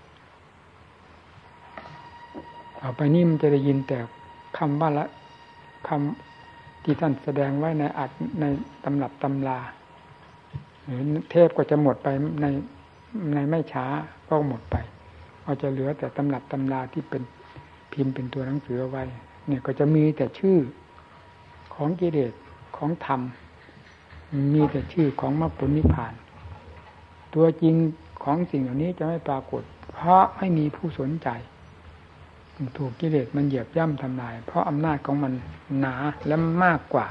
ต่อไปนี่มันจะได้ยินแต่คำว่าละคำที่ท่านแสดงไว้ในอัดในตำรับตำราหรือเทพก็จะหมดไปในไม่ช้าก็หมดไปเอาจะเหลือแต่ตำรับตำราที่เป็นพิมพ์เป็นตัวหนังสือเอาไว้เนี่ยก็จะมีแต่ชื่อของกิเลสของธรรมมีแต่ชื่อของมรรคผลนิพพานตัวจริงของสิ่งเหล่านี้จะไม่ปรากฏเพราะไม่มีผู้สนใจถูกกิเลสมันเหยียบย่ำทำลายเพราะอำนาจของมันหนาและมากกว่า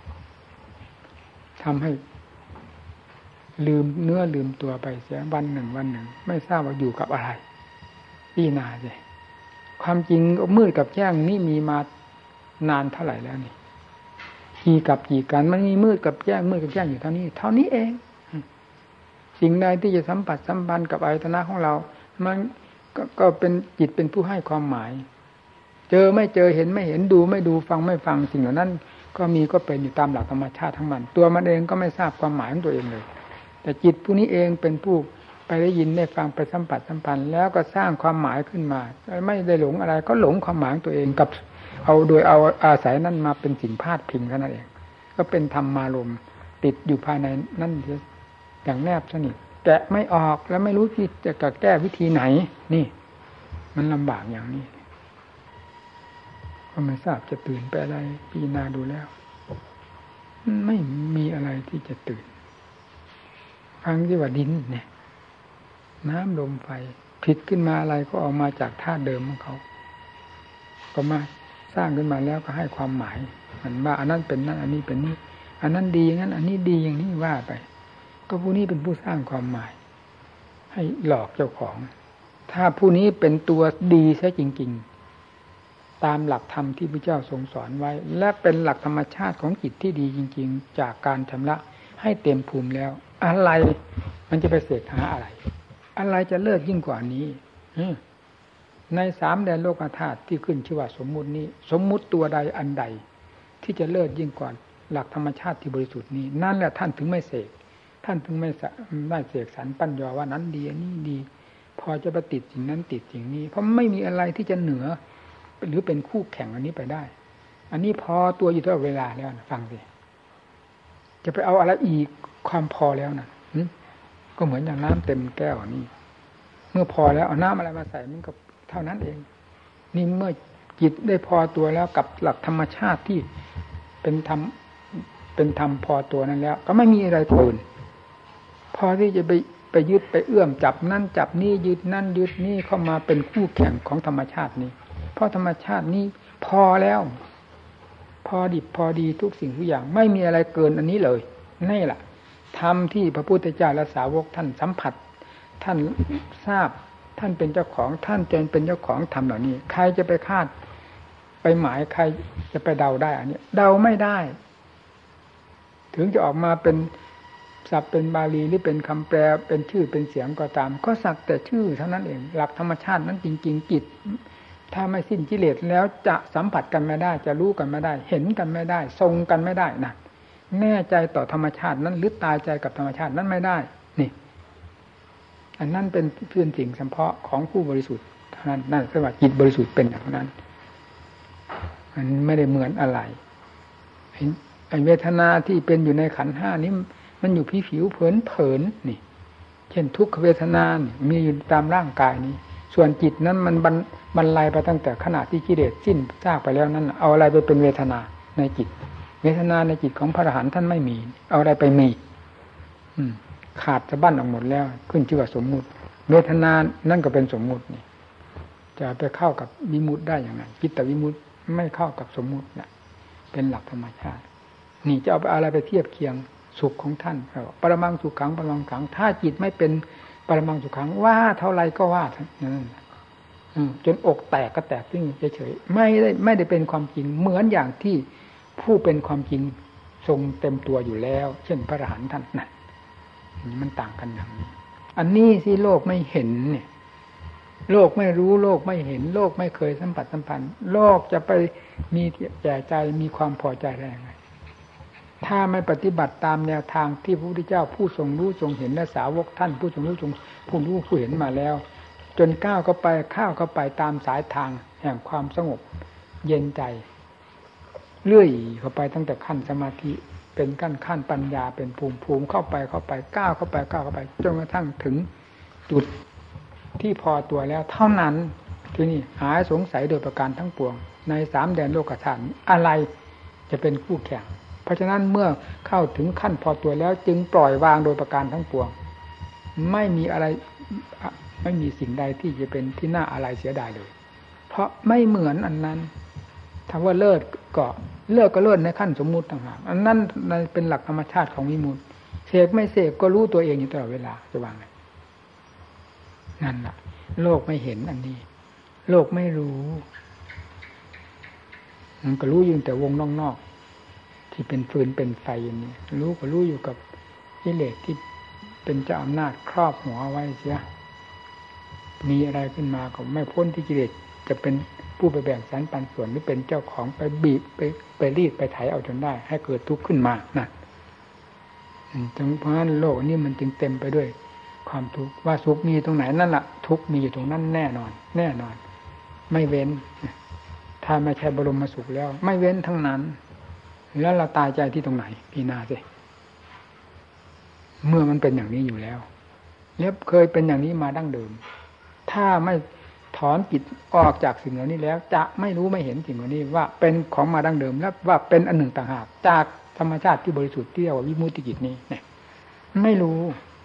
ทำให้ลืมเนื้อลืมตัวไปเสียวันหนึ่งไม่ทราบว่าอยู่กับอะไรพี่นาสิความจริงมืดกับแจ้งนี่มีมานานเท่าไหร่แล้วนี่กี่กันมันมีมืดกับแจ้งอยู่เท่านี้เองสิ่งใดที่จะสัมผัสสัมพันธ์กับอายตนะของเรามันก็เป็นจิตเป็นผู้ให้ความหมายเจอไม่เจอเห็นไม่เห็นดูไม่ดูฟังไม่ฟังสิ่งเหล่านั้นก็มีก็เป็นอยู่ตามหลักธรรมชาติทั้งมันตัวมันเองก็ไม่ทราบความหมายของตัวเองเลยแต่จิตผู้นี้เองเป็นผู้ไปได้ยินได้ฟังไปสัมผัสสัมพันธ์แล้วก็สร้างความหมายขึ้นมาไม่ได้หลงอะไรก็หลงความหมายของตัวเองกับเอาอาศัยนั้นมาเป็นสิ่งพาดพิงเท่านั้นเองก็เป็นธรรมารมณ์ติดอยู่ภายในนั่นอย่างแนบสนิทแกะไม่ออกแล้วไม่รู้ที่จะแก้วิธีไหนนี่มันลำบากอย่างนี้ก็ไม่ทราบจะตื่นไปอะไรพิจารณาดูแล้วไม่มีอะไรที่จะตื่นฟังที่ว่าดินเนี่ยน้ำลมไฟผิดขึ้นมาอะไรก็ออกมาจากธาตุเดิมของเขาก็มาสร้างขึ้นมาแล้วก็ให้ความหมายมันว่าอันนั้นเป็นนั่นอันนี้เป็นนี่อันนั้นดีอย่างนั้นอันนี้ดีอย่างนี้ว่าไปก็ผู้นี้เป็นผู้สร้างความหมายให้หลอกเจ้าของถ้าผู้นี้เป็นตัวดีใช่จริงๆตามหลักธรรมที่พระเจ้าทรงสอนไว้และเป็นหลักธรรมชาติของจิตที่ดีจริงๆจากการชำระให้เต็มภูมิแล้วอะไรมันจะไปเสกหาอะไรจะเลิศยิ่งกว่านี้ใน3แดนโลกธาตุที่ขึ้นชื่อว่าสมมุตินี้สมมุติตัวใดอันใดที่จะเลิศยิ่งกว่าหลักธรรมชาติที่บริสุทธิ์นี้นั่นแหละท่านถึงไม่เสกท่านถึงไม่ได้เสกสรรปั้นยอว่านั้นดีอันนี้ดีพอจะไปติดสิ่งนั้นติดสิ่งนี้เพราะไม่มีอะไรที่จะเหนือหรือเป็นคู่แข่งอันนี้ไปได้อันนี้พอตัวอยู่ตลอดเวลาแล้วนะฟังสิจะไปเอาอะไรอีกความพอแล้วนะก็เหมือนอย่างน้ำเต็มแก้วนี่เมื่อพอแล้วเอาน้ำอะไรมาใส่มันก็เท่านั้นเองนี่เมื่อจิตได้พอตัวแล้วกับหลักธรรมชาติที่เป็นธรรมพอตัวนั้นแล้วก็ไม่มีอะไรเกินพอที่จะไปยึดไปเอื้อมจับนั่นจับนี่ยึดนั่นยึดนี่เข้ามาเป็นคู่แข่งของธรรมชาตินี้เพราะธรรมชาตินี้พอแล้วพอดิบพอดีทุกสิ่งทุกอย่างไม่มีอะไรเกินอันนี้เลยนี่แหละธรรมที่พระพุทธเจ้าและสาวกท่านสัมผัสท่านทราบท่านเป็นเจ้าของท่านจนเป็นเจ้าของธรรมเหล่านี้ใครจะไปคาดไปหมายใครจะไปเดาได้อันนี้เดาไม่ได้ถึงจะออกมาเป็นศัพท์เป็นบาลีหรือเป็นคำแปลเป็นชื่อเป็นเสียงก็ตามก็สักแต่ชื่อเท่านั้นเองหลักธรรมชาตินั้นจริงๆจิตถ้าไม่สิ้นกิเลสแล้วจะสัมผัสกันไม่ได้จะรู้กันไม่ได้เห็นกันไม่ได้ทรงกันไม่ได้นะแน่ใจต่อธรรมชาตินั้นหรือตายใจกับธรรมชาตินั้นไม่ได้นี่อันนั้นเป็นเพื่อนสิ่งเฉพาะของผู้บริสุทธิ์เท่านั้นนั่นคือว่าจิตบริสุทธิ์เป็นอย่างนั้นมันไม่ได้เหมือนอะไรไอ้เวทนาที่เป็นอยู่ในขันธ์5นี้มันอยู่ผิวเผินนี่เช่นทุกขเวทนานี่มีอยู่ตามร่างกายนี้ส่วนจิตนั้นมันบรรลัยไปตั้งแต่ขณะที่กิเลสสิ้นซากไปแล้วนั้นเอาอะไรไปเป็นเวทนาในจิตเวทนาในจิตของพระอรหันต์ท่านไม่มีเอาอะไรไปมีขาดสะบั้นออกหมดแล้วขึ้นชื่อว่าสมมุติเวทนานั่นก็เป็นสมมุตินี่จะไปเข้ากับวิมุตติได้อย่างไรจิตวิมุตติไม่เข้ากับสมมุติเนี่ยเป็นหลักธรรมชาตินี่จะเอาอะไรไปเทียบเคียงสุขของท่านปรมังสุขขังปรมังขังถ้าจิตไม่เป็นปรมังสุขขังว่าเท่าไรก็ว่านั่นจนอกแตกก็แตกทิ้งเฉยๆไม่ได้เป็นความจริงเหมือนอย่างที่ผู้เป็นความจริงทรงเต็มตัวอยู่แล้ว เช่นพระอรหันต์ท่านนั่นมันต่างกันอย่างนี้อันนี้สิโลกไม่เห็นเนี่ยโลกไม่รู้โลกไม่เห็นโลกไม่เคยสัมผัสสัมพันธ์โลกจะไปมีแก่ใจมีความพอใจได้ยังไงถ้าไม่ปฏิบัติตามแนวทางที่พระพุทธเจ้าผู้ทรงรู้ทรงเห็นและสาวกท่านผู้ทรงรู้ทรงผู้รู้ผู้เห็นมาแล้วจนก้าวเข้าไปตามสายทางแห่งความสงบเย็นใจเลื่อยเข้าไปตั้งแต่ขั้นสมาธิเป็นขั้นปัญญาเป็นภูมิเข้าไปก้าวเข้าไปจนกระทั่งถึงจุดที่พอตัวแล้วเท่านั้นที่นี่หายสงสัยโดยประการทั้งปวงใน3แดนโลกธาตุอะไรจะเป็นคู่แข่งเพราะฉะนั้นเมื่อเข้าถึงขั้นพอตัวแล้วจึงปล่อยวางโดยประการทั้งปวงไม่มีอะไรไม่มีสิ่งใดที่จะเป็นที่น่าอะไรเสียดายเลยเพราะไม่เหมือนอันนั้นถ้าว่าเลิศก็เลิศในขั้นสมมุติต่างหากอันนั้นเป็นหลักธรรมชาติของวิมุตติเสกไม่เสกก็รู้ตัวเองอยู่ตลอดเวลาจะว่าไงนั่นแหละโลกไม่เห็นอันนี้โลกไม่รู้มันก็รู้อยู่แต่วงนอกๆที่เป็นฟืนเป็นไฟอย่างนี้รู้ก็รู้อยู่กับกิเลสที่เป็นเจ้าอำนาจครอบหัวไว้เสียมีอะไรขึ้นมาก็ไม่พ้นที่กิเลสจะเป็นผู้ไปแบ่งสรรปันส่วนหรือเป็นเจ้าของไปบีบไปรีดไปไถเอาจนได้ให้เกิดทุกข์ขึ้นมานั่นเพราะฉะนั้นโลกนี้มันจึงเต็มไปด้วยความทุกข์ว่าสุขมีตรงไหนนั่นแหละทุกข์มีอยู่ตรงนั้นแน่นอนไม่เว้นถ้าไม่ใช่บรมสุขแล้วไม่เว้นทั้งนั้นแล้วเราตายใจที่ตรงไหนพี่นาสิเมื่อมันเป็นอย่างนี้อยู่แล้วเคยเป็นอย่างนี้มาดั้งเดิมถ้าไม่ถอนจิตออกจากสิ่งเหล่านี้แล้วจะไม่รู้ไม่เห็นสิ่งเหล่านี้ว่าเป็นของมาดั้งเดิมและว่าเป็นอันหนึ่งต่างหากจากธรรมชาติที่บริสุทธิ์ที่เรียกว่าวิมุตติจิตนี้เนี่ยไม่รู้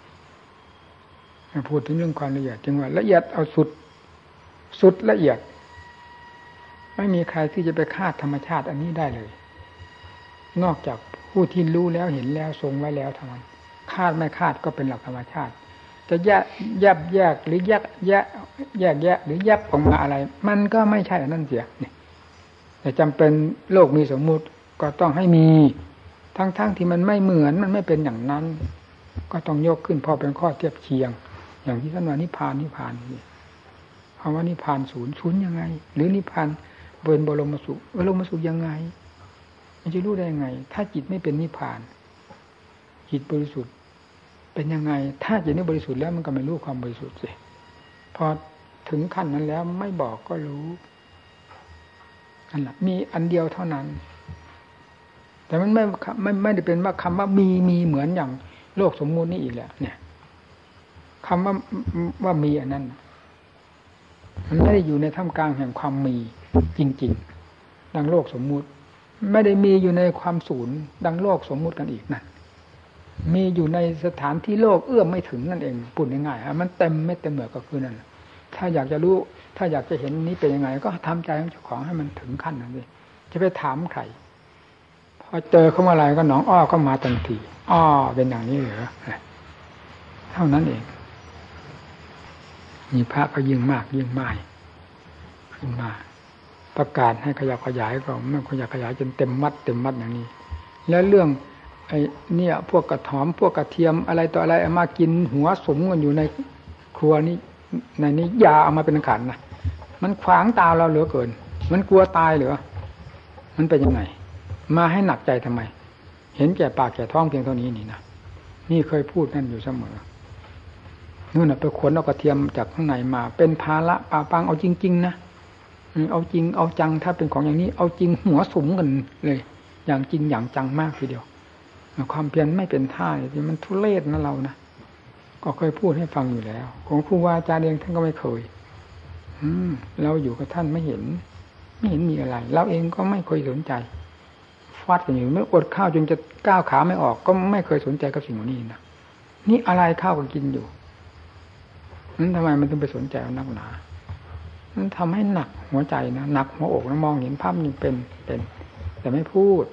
พูดถึงเรื่องความละเอียดจึงว่าละเอียดเอาสุดละเอียดไม่มีใครที่จะไปคาดธรรมชาติอันนี้ได้เลยนอกจากผู้ที่รู้แล้วเห็นแล้วทรงไว้แล้วเท่านั้นคาดไม่คาดก็เป็นหลักธรรมชาติจะแยกหรือแยกหรือแยกออกมาอะไรมันก็ไม่ใช่อันนั้นเสียนี่แต่จำเป็นโลกมีสมมุติก็ต้องให้มีทั้งที่มันไม่เหมือนมันไม่เป็นอย่างนั้นก็ต้องยกขึ้นพอเป็นข้อเทียบเคียงอย่างที่ท่านว่านิพพานนี่คำว่านิพพานศูนย์ยังไงหรือนิพพานเป็นบรมสุขยังไงมันจะรู้ได้ยังไงถ้าจิตไม่เป็นนิพพานจิตบริสุทธิ์เป็นยังไงถ้าจิตนี้บริสุทธิ์แล้วมันก็ไม่รู้ความบริสุทธิ์สิพอถึงขั้นนั้นแล้วไม่บอกก็รู้นั่นแหละมีอันเดียวเท่านั้นแต่มันไม่ได้เป็นว่าคำว่ามีเหมือนอย่างโลกสมมุตินี่อีกแหละเนี่ยคำว่ามีอันนั้นมันไม่ได้อยู่ในท่ามกลางแห่งความมีจริงๆดังโลกสมมุติไม่ได้มีอยู่ในความศูนย์ดังโลกสมมุติกันอีกนั่นมีอยู่ในสถานที่โลกเอื้อมไม่ถึงนั่นเองพูดง่ายๆมันเต็มไม่เต็มเหมือนก็คือนั่นถ้าอยากจะรู้ถ้าอยากจะเห็นนี้เป็นยังไงก็ทำใจของเจ้าของให้มันถึงขั้นนั้นเลยจะไปถามใครพอเจอเข้ามาอะไรก็หนองอ้อก็มาทันทีเป็นอย่างนี้เหรอเท่านั้นเองมีพระก็ยิ่งมากยิ่งไม่ขึ้นมาประกาศให้ขยับขยายก็ไม่ขยับขยายจนเต็มมัดอย่างนี้แล้วเรื่องไอ้เนี่ยพวกกระถอมพวกกระเทียมอะไรต่ออะไรเอามากินหัวสมกันอยู่ในครัวนี้ในนี้ยาเอามาเป็นขันนะมันขวางตาเราเหลือเกินมันกลัวตายเหรอมันเป็นยังไงมาให้หนักใจทำไมเห็นแก่ปากแก่ท้องเพียงเท่านี้นี่นะนี่เคยพูดนั่นอยู่เสมอนู่นน่ะไปขนเอากระเทียมจากข้างในมาเป็นภาระป่าปังเอาจริงๆนะเอาจริงเอาจังถ้าเป็นของอย่างนี้เอาจริงหัวสุมกันเลยอย่างจริงอย่างจังมากทีเดียวความเพียรไม่เป็นท่าที่มันทุเรศนะเรานะก็เคยพูดให้ฟังอยู่แล้วของครูบาอาจารย์เองท่านก็ไม่เคยเราอยู่กับท่านไม่เห็นมีอะไรเราเองก็ไม่เคยสนใจฟัดกันอยู่ไม่อดข้าวจนจะก้าวขาไม่ออกก็ไม่เคยสนใจกับสิ่งนี้นะนี่อะไรข้าวก็กินอยู่นั้นทำไมมันต้องไปสนใจนักหนามันทำให้หนักหัวใจนะหนักหัวอกนะมองเห็นภาพนี่เป็นแต่ไม่พูด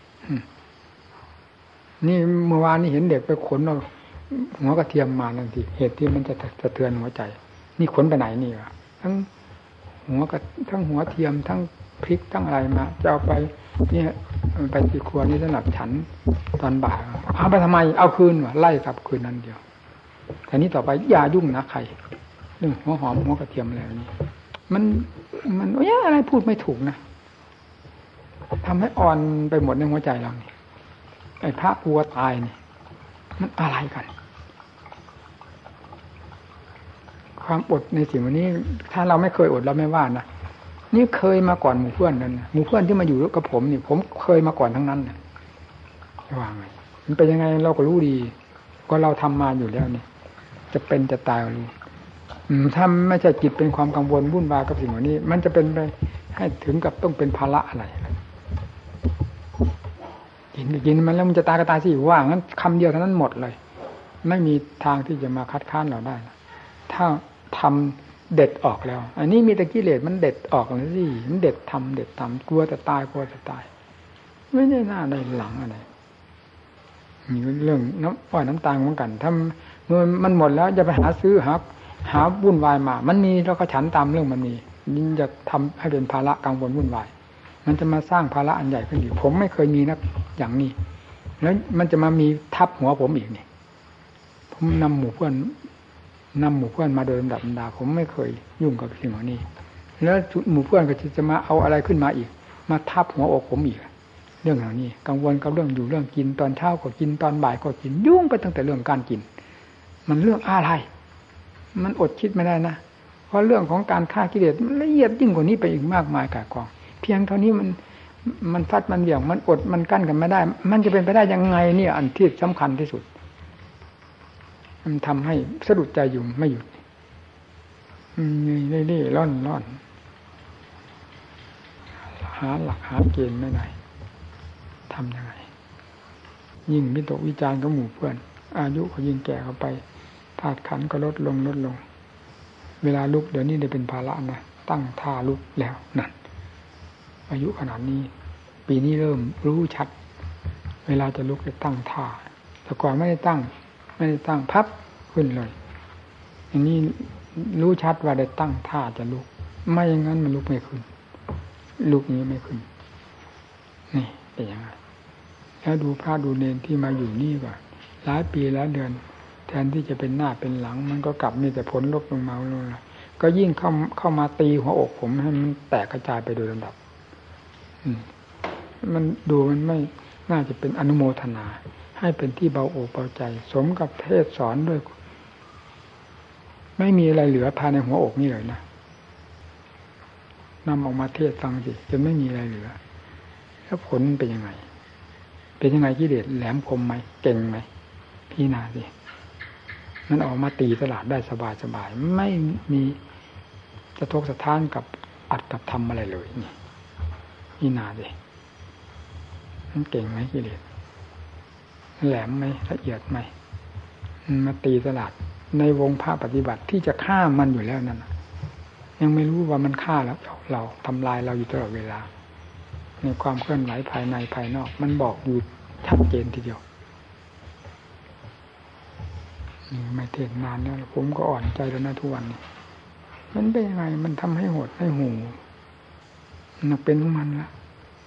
นี่เมื่อวานนี้เห็นเด็กไปขนเอาหัวกระเทียมมาทันทีเหตุที่มันจะสะเทือนหัวใจนี่ขนไปไหนนี่วะทั้งหัวกับทั้งหัวเทียมทั้งพริกทั้งอะไรมาจะเอาไปเนี่ยไปที่ครัวนี่สำหรับฉันตอนบ่ายเอาไปทำไมเอาคืนวะไล่กลับคืนนั้นเดียวแต่นี้ต่อไปอย่ายุ่งนะใครเรื่องหัวหอมหัวกระเทียมอะไรนี้มันโอ้ยอะไรพูดไม่ถูกนะทำให้อ่อนไปหมดในหัวใจเรานี่ไอ้พระกลัวตายนี่มันอะไรกันความอดในสิ่งวันนี้ถ้าเราไม่เคยอดเราไม่ว่านะนี่เคยมาก่อนหมู่เพื่อนนั่นหมู่เพื่อนที่มาอยู่กับผมนี่ผมเคยมาก่อนทั้งนั้นนะว่าไงมันเป็นยังไงเราก็รู้ดีก็เราทำมาอยู่แล้วนี่จะเป็นจะตายรู้ถ้าไม่ใช่จิตเป็นความกังวลวุ่นวายกับสิ่งเหล่านี้มันจะเป็นไปให้ถึงกับต้องเป็นภาระอะไรกินมันแล้วมันจะตายก็ตายสิว่างั้นคำเดียวเท่านั้นหมดเลยไม่มีทางที่จะมาคัดค้านเราได้ถ้าทำเด็ดออกแล้วอันนี้มีแต่กิเลสมันเด็ดออกเลยสิมันเด็ดทำกลัวจะตายไม่ได้หน้าได้หลังอะไรมีเรื่องน้ำอ้อยน้ำตาลเหมือนกันถ้ามันหมดแล้วจะไปหาซื้อหาวุ่นวายมามันมีเราก็ฉันตามเรื่องมันมียิ่งจะทำให้เป็นภาระกังวลวุ่นวายมันจะมาสร้างภาระอันใหญ่ขึ้นอีกผมไม่เคยมีนักอย่างนี้แล้วมันจะมามีทับหัวผมอีกนี่ผมนำหมู่เพื่อนมาโดยลำดับผมไม่เคยยุ่งกับสิ่งเหล่านี้แล้วหมู่เพื่อนก็จะมาเอาอะไรขึ้นมาอีกมาทับหัวอกผมอีกเรื่องเหล่านี้กังวลกับเรื่องอยู่เรื่องกินตอนเช้าก็กินตอนบ่ายก็กินยุ่งไปตั้งแต่เรื่องการกินมันเรื่องอะไรมันอดคิดไม่ได้นะเพราะเรื่องของการฆ่ากิเลสมันละเอียดยิ่งกว่านี้ไปอีกมากมายกายกองเพียงเท่านี้มันฟัดมันเหวี่ยงมันอดมันกั้นกันไม่ได้มันจะเป็นไปได้ยังไงเนี่ยอันที่สำคัญที่สุดมันทำให้สะดุดใจอยู่ไม่หยุดเร่ๆร่อนหาหลักหาเกณฑ์ไม่ได้ทำยังไงยิ่งวิตกวิจารณ์กับหมู่เพื่อนอายุก็ยิ่งแก่เข้าไปธาตุขันธ์ก็ลดลงเวลาลุกเดี๋ยวนี้ได้เป็นภาระนะตั้งท่าลุกแล้วนั่นอายุขนาดนี้ปีนี้เริ่มรู้ชัดเวลาจะลุกจะตั้งท่าแต่ก่อนไม่ได้ตั้งพับขึ้นเลยอันนี้รู้ชัดว่าได้ตั้งท่าจะลุกไม่อย่างนั้นมันลุกไม่ขึ้นลุกนี้ไม่ขึ้นนี่เป็นอย่างไรแล้วดูพระดูเนรที่มาอยู่นี่ก่อนหลายปีหลายเดือนแทนที่จะเป็นหน้าเป็นหลังมันก็กลับมีแต่ผลลบลงมาก็ยิ่งเข้ามาตีหัวอกผมให้มันแตกกระจายไปโดยลำดับมันดูมันไม่น่าจะเป็นอนุโมทนาให้เป็นที่เบาอกเบาใจสมกับเทศสอนด้วยไม่มีอะไรเหลือภายในหัวอกนี่เลยนะนำออกมาเทศฟังสิจนไม่มีอะไรเหลือแล้วผลเป็นยังไงกิเลสแหลมคมไหมเก่งไหมพี่นาสิมันออกมาตีตลาดได้สบายไม่มีสะทกสะท้านกับอัดกับทำอะไรเลยนี่พี่นาสิมันเก่งไหมกิเลสแหลมไหมละเอียดไหมมาตีตลาดในวงพระปฏิบัติที่จะฆ่ามันอยู่แล้วนั่นยังไม่รู้ว่ามันฆ่าแล้วเราทำลายเราอยู่ตลอดเวลาในความเคลื่อนไหวภายในภายนอกมันบอกอยู่ชัดเจนทีเดียวไม่เทศนานแล้วผมก็อ่อนใจแล้วนะทุกวันนี้มันเป็นยังไงมันทำให้หดให้หูมันเป็นของมันละ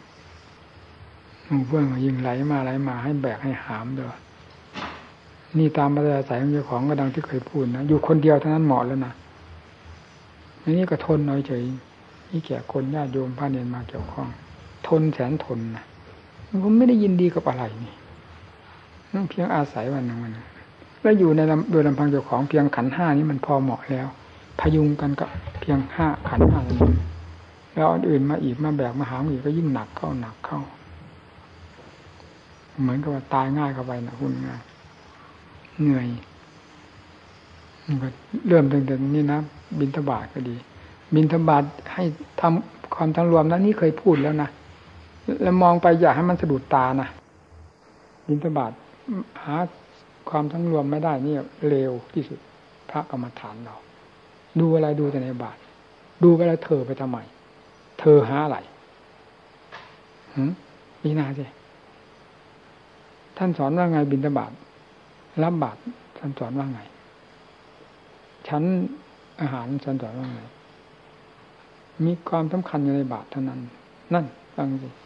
เพื่อนก็ยิ่งไหลมาให้แบกให้หามด้วยนี่ตามปัจจัยสายของเจ้าของก็ดังที่เคยพูดนะอยู่คนเดียวเท่านั้นเหมาะแล้วนะอันนี้ก็ทนน้อยเฉยนี่แก่คนญาติโยมพระเนรมาเกี่ยวข้องทนแสนทนนะผมไม่ได้ยินดีกับอะไรนี่เพียงอาศัยวันหนึ่งแล้วอยู่ในโดยลำพังเจ้าของเพียงขันธ์ห้านี้มันพอเหมาะแล้วพยุงกันก็เพียงขันธ์ห้าแล้วอันอื่นมาอีกมาแบกมาหามอีกก็ยิ่งหนักเข้าเหมือนกับว่าตายง่ายเข้าไปนะคุณง่ายเหนื่อยก็เริ่มตั้งแต่นี้นะบิณฑบาตก็ดีบิณฑบาตให้ทำความทั้งรวมนั้นนี่เคยพูดแล้วนะแล้วมองไปอย่าให้มันสะดุดตานะบิณฑบาตหาความทั้งรวมไม่ได้นี่เลวที่สุดพระกรรมฐานเราดูอะไรดูแต่ในบาตรดูไปแล้วเธอไปทำไมเธอหาอะไรนี่นาสิท่านสอนว่าไงบิณฑบาตรับบาตรท่านสอนว่าไงชั้นอาหารท่านสอนว่าไงมีความสำคัญอยู่ในบาตรเท่านั้นนั่นฟังสิ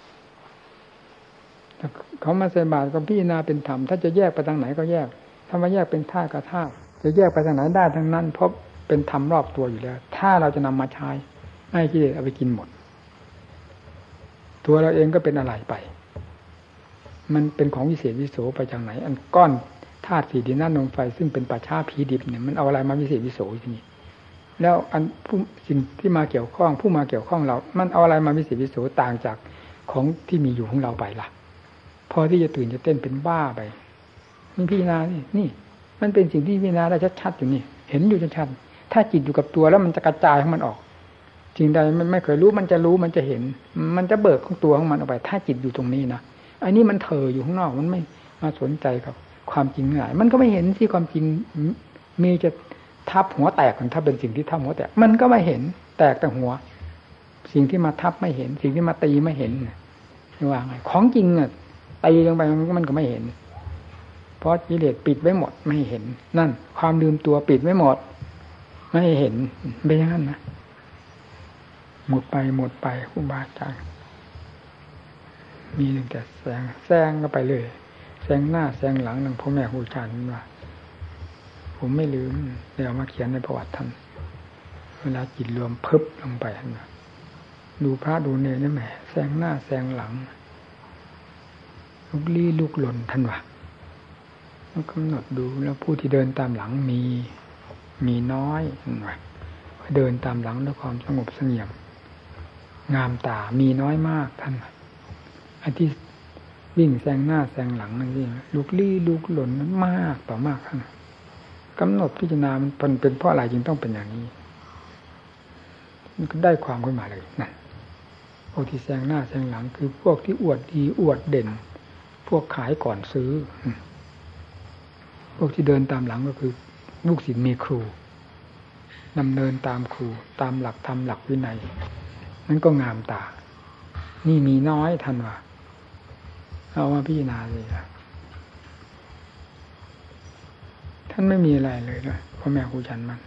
เขามาใส่บาตรก็พิจารณาเป็นธรรมถ้าจะแยกไปทางไหนก็แยกถ้ามาแยกเป็นธาตุกับธาตุจะแยกไปทางไหนได้ทั้งนั้นเพราะเป็นธรรมรอบตัวอยู่แล้วถ้าเราจะนำมาใช้ให้กิเลสเอาไปกินหมดตัวเราเองก็เป็นอะไรไปมันเป็นของวิเศษวิโสไปจากไหนอันก้อนธาตุสี่ดินน้ำลมไฟซึ่งเป็นป่าช้าผีดิบเนี่ยมันเอาอะไรมาวิเศษวิโสที่นี่แล้วอันผู้สิ่งที่มาเกี่ยวข้องผู้มาเกี่ยวข้องเรามันเอาอะไรมาวิเศษวิโสต่างจากของที่มีอยู่ของเราไปล่ะพอที่จะตื่นจะเต้นเป็นบ้าไปมันพิจารณานี่มันเป็นสิ่งที่พิจารณาได้ชัดๆอยู่นี่เห็นอยู่ชัดๆถ้าจิตอยู่กับตัวแล้วมันจะกระจายของมันออกจริงใดมันไม่เคยรู้มันจะรู้มันจะเห็นมันจะเบิกของตัวของมันออกไปถ้าจิตอยู่ตรงนี้นะอันนี้มันเถออยู่ข้างนอกมันไม่มาสนใจกับความจริงไหนมันก็ไม่เห็นที่ความจริงมีจะทับหัวแตกถ้าเป็นสิ่งที่ทับหัวแตกมันก็ไม่เห็นแตกแต่หัวสิ่งที่มาทับไม่เห็นสิ่งที่มาตีไม่เห็นนี่ว่าไงของจริงอ่ะตีลงไปมันก็ไม่เห็นเพราะกิเลสปิดไว้หมดไม่เห็นนั่นความลืมตัวปิดไว้หมดไม่เห็นเป็นอย่างนั้นนะหมดไปครูบาอาจารย์มีแต่แซงก็ไปเลยแซงหน้าแซงหลังหนึ่งพ่อแม่ครูอาจารย์ว่าผมไม่ลืมเดี๋ยวมาเขียนในประวัติท่านเวลาจิตรวมพึบลงไปนะดูพระดูเนรนี่แหมแซงหน้าแซงหลังลุกลี้ลุกหล่นท่านว่าแล้วกำหนดดูแล้วผู้ที่เดินตามหลังมีน้อยท่านว่าเดินตามหลังด้วยความสงบเสงี่ยมงามตามีน้อยมากท่านไอ้ที่วิ่งแซงหน้าแซงหลังนั่นเองลุกลี้ลุกหล่นนั้นมากต่อมากท่านกำหนดพิจารณามันเป็นเพราะอะไรจึงต้องเป็นอย่างนี้มันก็ได้ความขึ้นมาเลยนั่นพวกที่แซงหน้าแซงหลังคือพวกที่อวดดีอวดเด่นพวกขายก่อนซื้อพวกที่เดินตามหลังก็คือลูกศิษย์มีครูดำเนินตามครูตามหลักธรรมหลักวินัยนั่นก็งามตานี่มีน้อยท่านว่าเอามาพิจารณาเลยนะท่านไม่มีอะไรเลยนะพ่อแม่ครูฉันมัน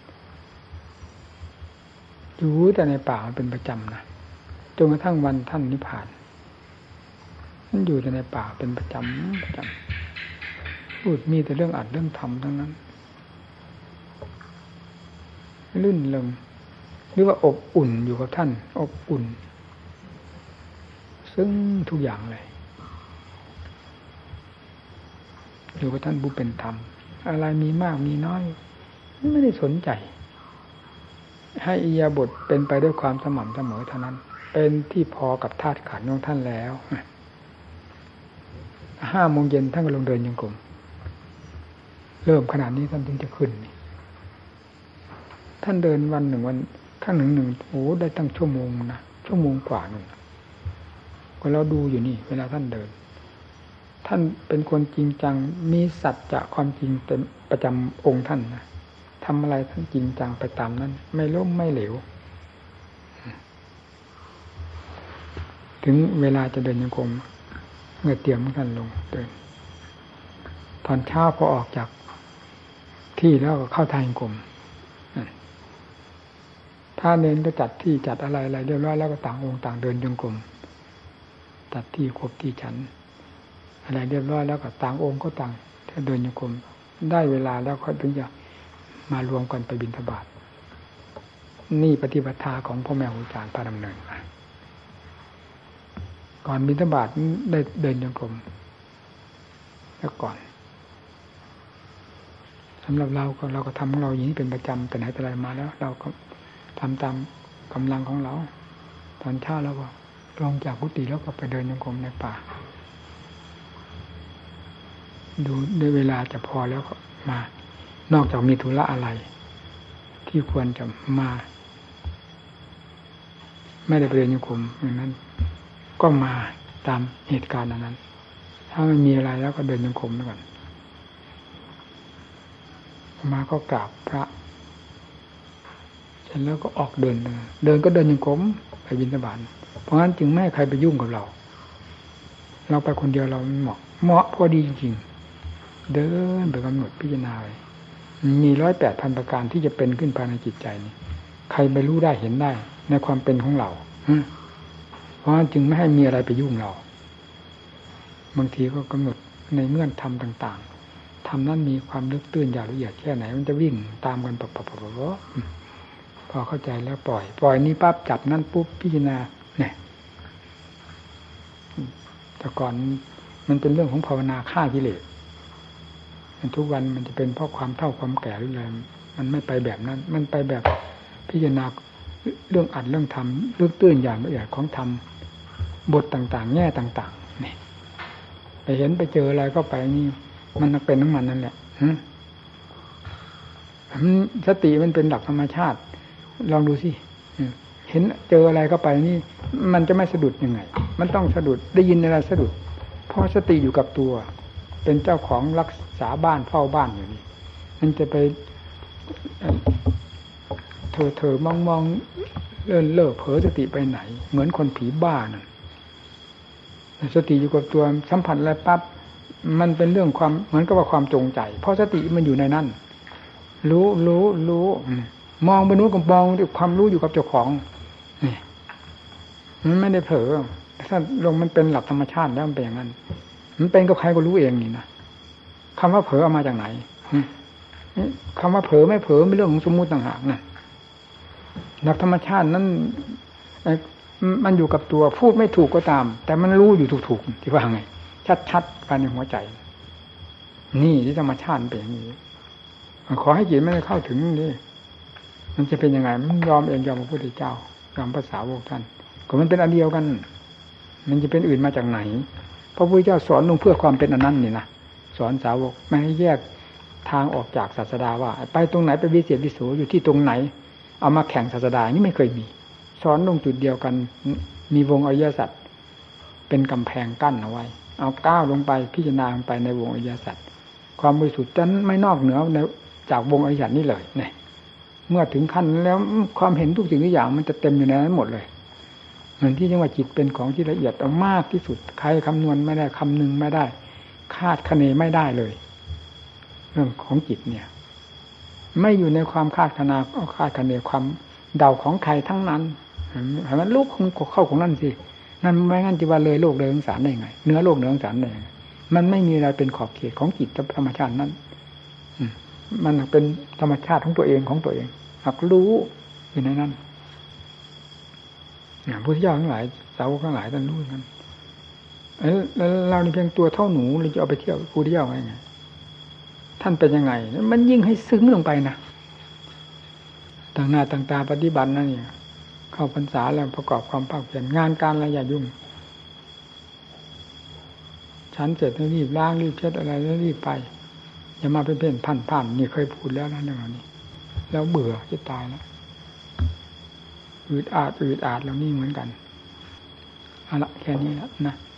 อยู่แต่ในป่ามันเป็นประจำนะจนกระทั่งวันท่านนิพพานท่านอยู่แต่ในป่าเป็นประจำพูดมีแต่เรื่องอัดเรื่องทำทั้งนั้นลื่นลมหรือว่าอบอุ่นอยู่กับท่านอบอุ่นซึ่งทุกอย่างเลยอยู่กับท่านผู้เป็นธรรมอะไรมีมากมีน้อยไม่ได้สนใจให้อิริยาบถเป็นไปด้วยความสม่ำเสมอเท่านั้นเป็นที่พอกับธาตุขันธ์ของท่านแล้ว5 โมงเย็นท่านก็ลงเดินยังกรมเริ่มขนาดนี้ท่านถึงจะขึ้นท่านเดินวันหนึ่งวันข้างหนึ่งโอ้ได้ตั้งชั่วโมงนะชั่วโมงกว่านึงก็เราดูอยู่นี่เวลาท่านเดินท่านเป็นคนจริงจังมีสัจจะความจริงเป็นประจำองค์ท่านนะทำอะไรท่านจริงจังไปตามนั้นไม่ล้มไม่เหลวถึงเวลาจะเดินยังกรมเมื่อเตรียมท่านลงเดินตอนเช้าพอออกจากที่แล้วก็เข้าทางยังกรมถ้าเน้นก็จัดที่จัดอะไรเรียบร้อยแล้วก็ต่างองค์ต่างเดินจงกรมจัดที่ครบที่ฉันอะไรเรียบร้อยแล้วก็ต่างองค์ก็ต่างถ้าเดินจงกรมได้เวลาแล้วก็ถึงจะมารวมกันไปบิณฑบาตนี่ปฏิปทาของพ่อแม่ครูอาจารย์พาดำเนินมาก่อนบิณฑบาตได้เดินจงกรมแล้วก่อนสำหรับเราก็ทำของเราอย่างนี้เป็นประจำแต่ไหนแต่ไรมาแล้วเราก็ทำตามกำลังของเราตอนเช้าแล้วก็ลงจากกุฏิแล้วก็ไปเดินจงกรมในป่าดูด้วยเวลาจะพอแล้วก็มานอกจากมีธุระอะไรที่ควรจะมาไม่ได้ไปเดินจงกรมอย่างนั้นก็มาตามเหตุการณ์นั้นถ้าไม่มีอะไรแล้วก็เดินจงกรมไปก่อนมาก็กราบพระเสร็จแล้วก็ออกเดินก็เดินจงกรมไปบิณฑบาตเพราะงั้นจึงไม่ให้ใครไปยุ่งกับเราไปคนเดียวเราเหมาะพอดีจริงๆเดินไปกำหนดพิจารณามี108,000 ประการที่จะเป็นขึ้นภายในจิตใจนี้ใครไปรู้ได้เห็นได้ในความเป็นของเราเพราะจึงไม่ให้มีอะไรไปยุ่งเราบางทีก็กำหนดในเงื่อนธรรมต่างๆธรรมนั้นมีความลึกตื้นอย่างละเอียดแค่ไหนมันจะวิ่งตามกันปับพอเข้าใจแล้วปล่อยนี้ปั๊บจับนั่นปุ๊บพิจารณาเนี่ยแต่ก่อนมันเป็นเรื่องของภาวนาฆ่ากิเลสทุกวันมันจะเป็นเพราะความเฒ่าความแก่หรืออะไรมันไม่ไปแบบนั้นมันไปแบบพิจารณาเรื่องอัดเรื่องทำเรื่องตื้นอย่างละเอียดของธรรมบทต่างๆแง่ต่างๆนี่ไปเห็นไปเจออะไรก็ไปนี่มันเป็นน้ำมันนั่นแหละสติมันเป็นหลักธรรมชาติลองดูสิเห็นเจออะไรก็ไปนี่มันจะไม่สะดุดยังไงมันต้องสะดุดได้ยินอะไรสะดุดเพราะสติอยู่กับตัวเป็นเจ้าของรักษาบ้านเฝ้าบ้านอยู่นี่มันจะไปเธอมองเล่อเผลอสติไปไหนเหมือนคนผีบ้านั่นสติอยู่กับตัวสัมผัสอะไรปั๊บมันเป็นเรื่องความเหมือนกับว่าความจงใจเพราะสติมันอยู่ในนั้นรู้มองไปนู้นก็มองด้วยความรู้อยู่กับเจ้าของนี่มันไม่ได้เผลอถ้าลงมันเป็นหลักธรรมชาติแล้วมันเป็นอย่างนั้นมันเป็นกับใครก็รู้เองนี่นะคำว่าเผลอเอามาจากไหนคำว่าเผลอไม่เผลอเป็นเรื่องของสมมุติต่างหากนะหลักธรรมชาตินั้นมันอยู่กับตัวพูดไม่ถูกก็ตามแต่มันรู้อยู่ถูกๆที่ว่าไงชัดๆภายในหัวใจนี่ที่ธรรมชาติเป็นอย่างนี้ขอให้จิตไม่ได้เข้าถึงนี่มันจะเป็นยังไงมันยอมเองยอมพระพุทธเจ้ายอมภาษาวกท่านก็มันเป็นอันเดียวกันมันจะเป็นอื่นมาจากไหนพระพุทธเจ้าสอนลงเพื่อความเป็นอันนั้นนี่นะสอนสาวกไม่ให้แยกทางออกจากศาสดาว่าไปตรงไหนไปวิเศษวิโสอยู่ที่ตรงไหนเอามาแข่งศาสดานี่ไม่เคยมีสอนลงจุดเดียวกันมีวงอริยสัจเป็นกำแพงกั้นเอาไว้เอาก้าวลงไปพิจารณาลงไปในวงอริยสัจความบริสุทธิ์นั้นไม่นอกเหนือจากวงอริยสัจนี่เลยเนี่ยเมื่อถึงขั้นแล้วความเห็นทุกสิ่งทุกอย่างมันจะเต็มอยู่ในนั้นหมดเลยเหมือนที่เรียกว่าจิตเป็นของที่ละเอียดเอามากที่สุดใครคำนวณไม่ได้คำนึงไม่ได้คาดคะเนไม่ได้เลยเรื่องของจิตเนี่ยไม่อยู่ในความคาดคะเนความเดาของใครทั้งนั้นเห็นไหมลูกของเข้าของนั่นสินั่นไม่งั้นจะว่าเลยโลกเลยสงสารได้ไงเนื้อโลกเนื้อสงสารได้ไงมันไม่มีอะไรเป็นขอบเขตของจิตธรรมชาตินั้นมันเป็นธรรมชาติของตัวเองหากรู้อยู่ในนั้นพุทธเจ้าทั้งหลายสาวกทั้งหลายท่านรู้กันแล้วเรานี่เพียงตัวเท่าหนูเราจะเอาไปเที่ยวพุทธเจ้าไงท่านเป็นยังไงมันยิ่งให้ซึ้งลงไปนะต่างหน้าต่างตาปฏิบัตินั่นเนี่ยเข้าพรรษาแล้วประกอบความภาคเพียรงานการอะไรอย่ายุ่งฉันเสร็จแล้วรีบล้างรีบเช็ดอะไรแล้วรีบไปอย่ามาเป็นเพ่นผ่านนี่เคยพูดแล้วนะเรื่องนี้แล้วเบื่อจะตายแล้วอืดอาดแล้วนี่เหมือนกันเอาละแค่นี้แล้วนะ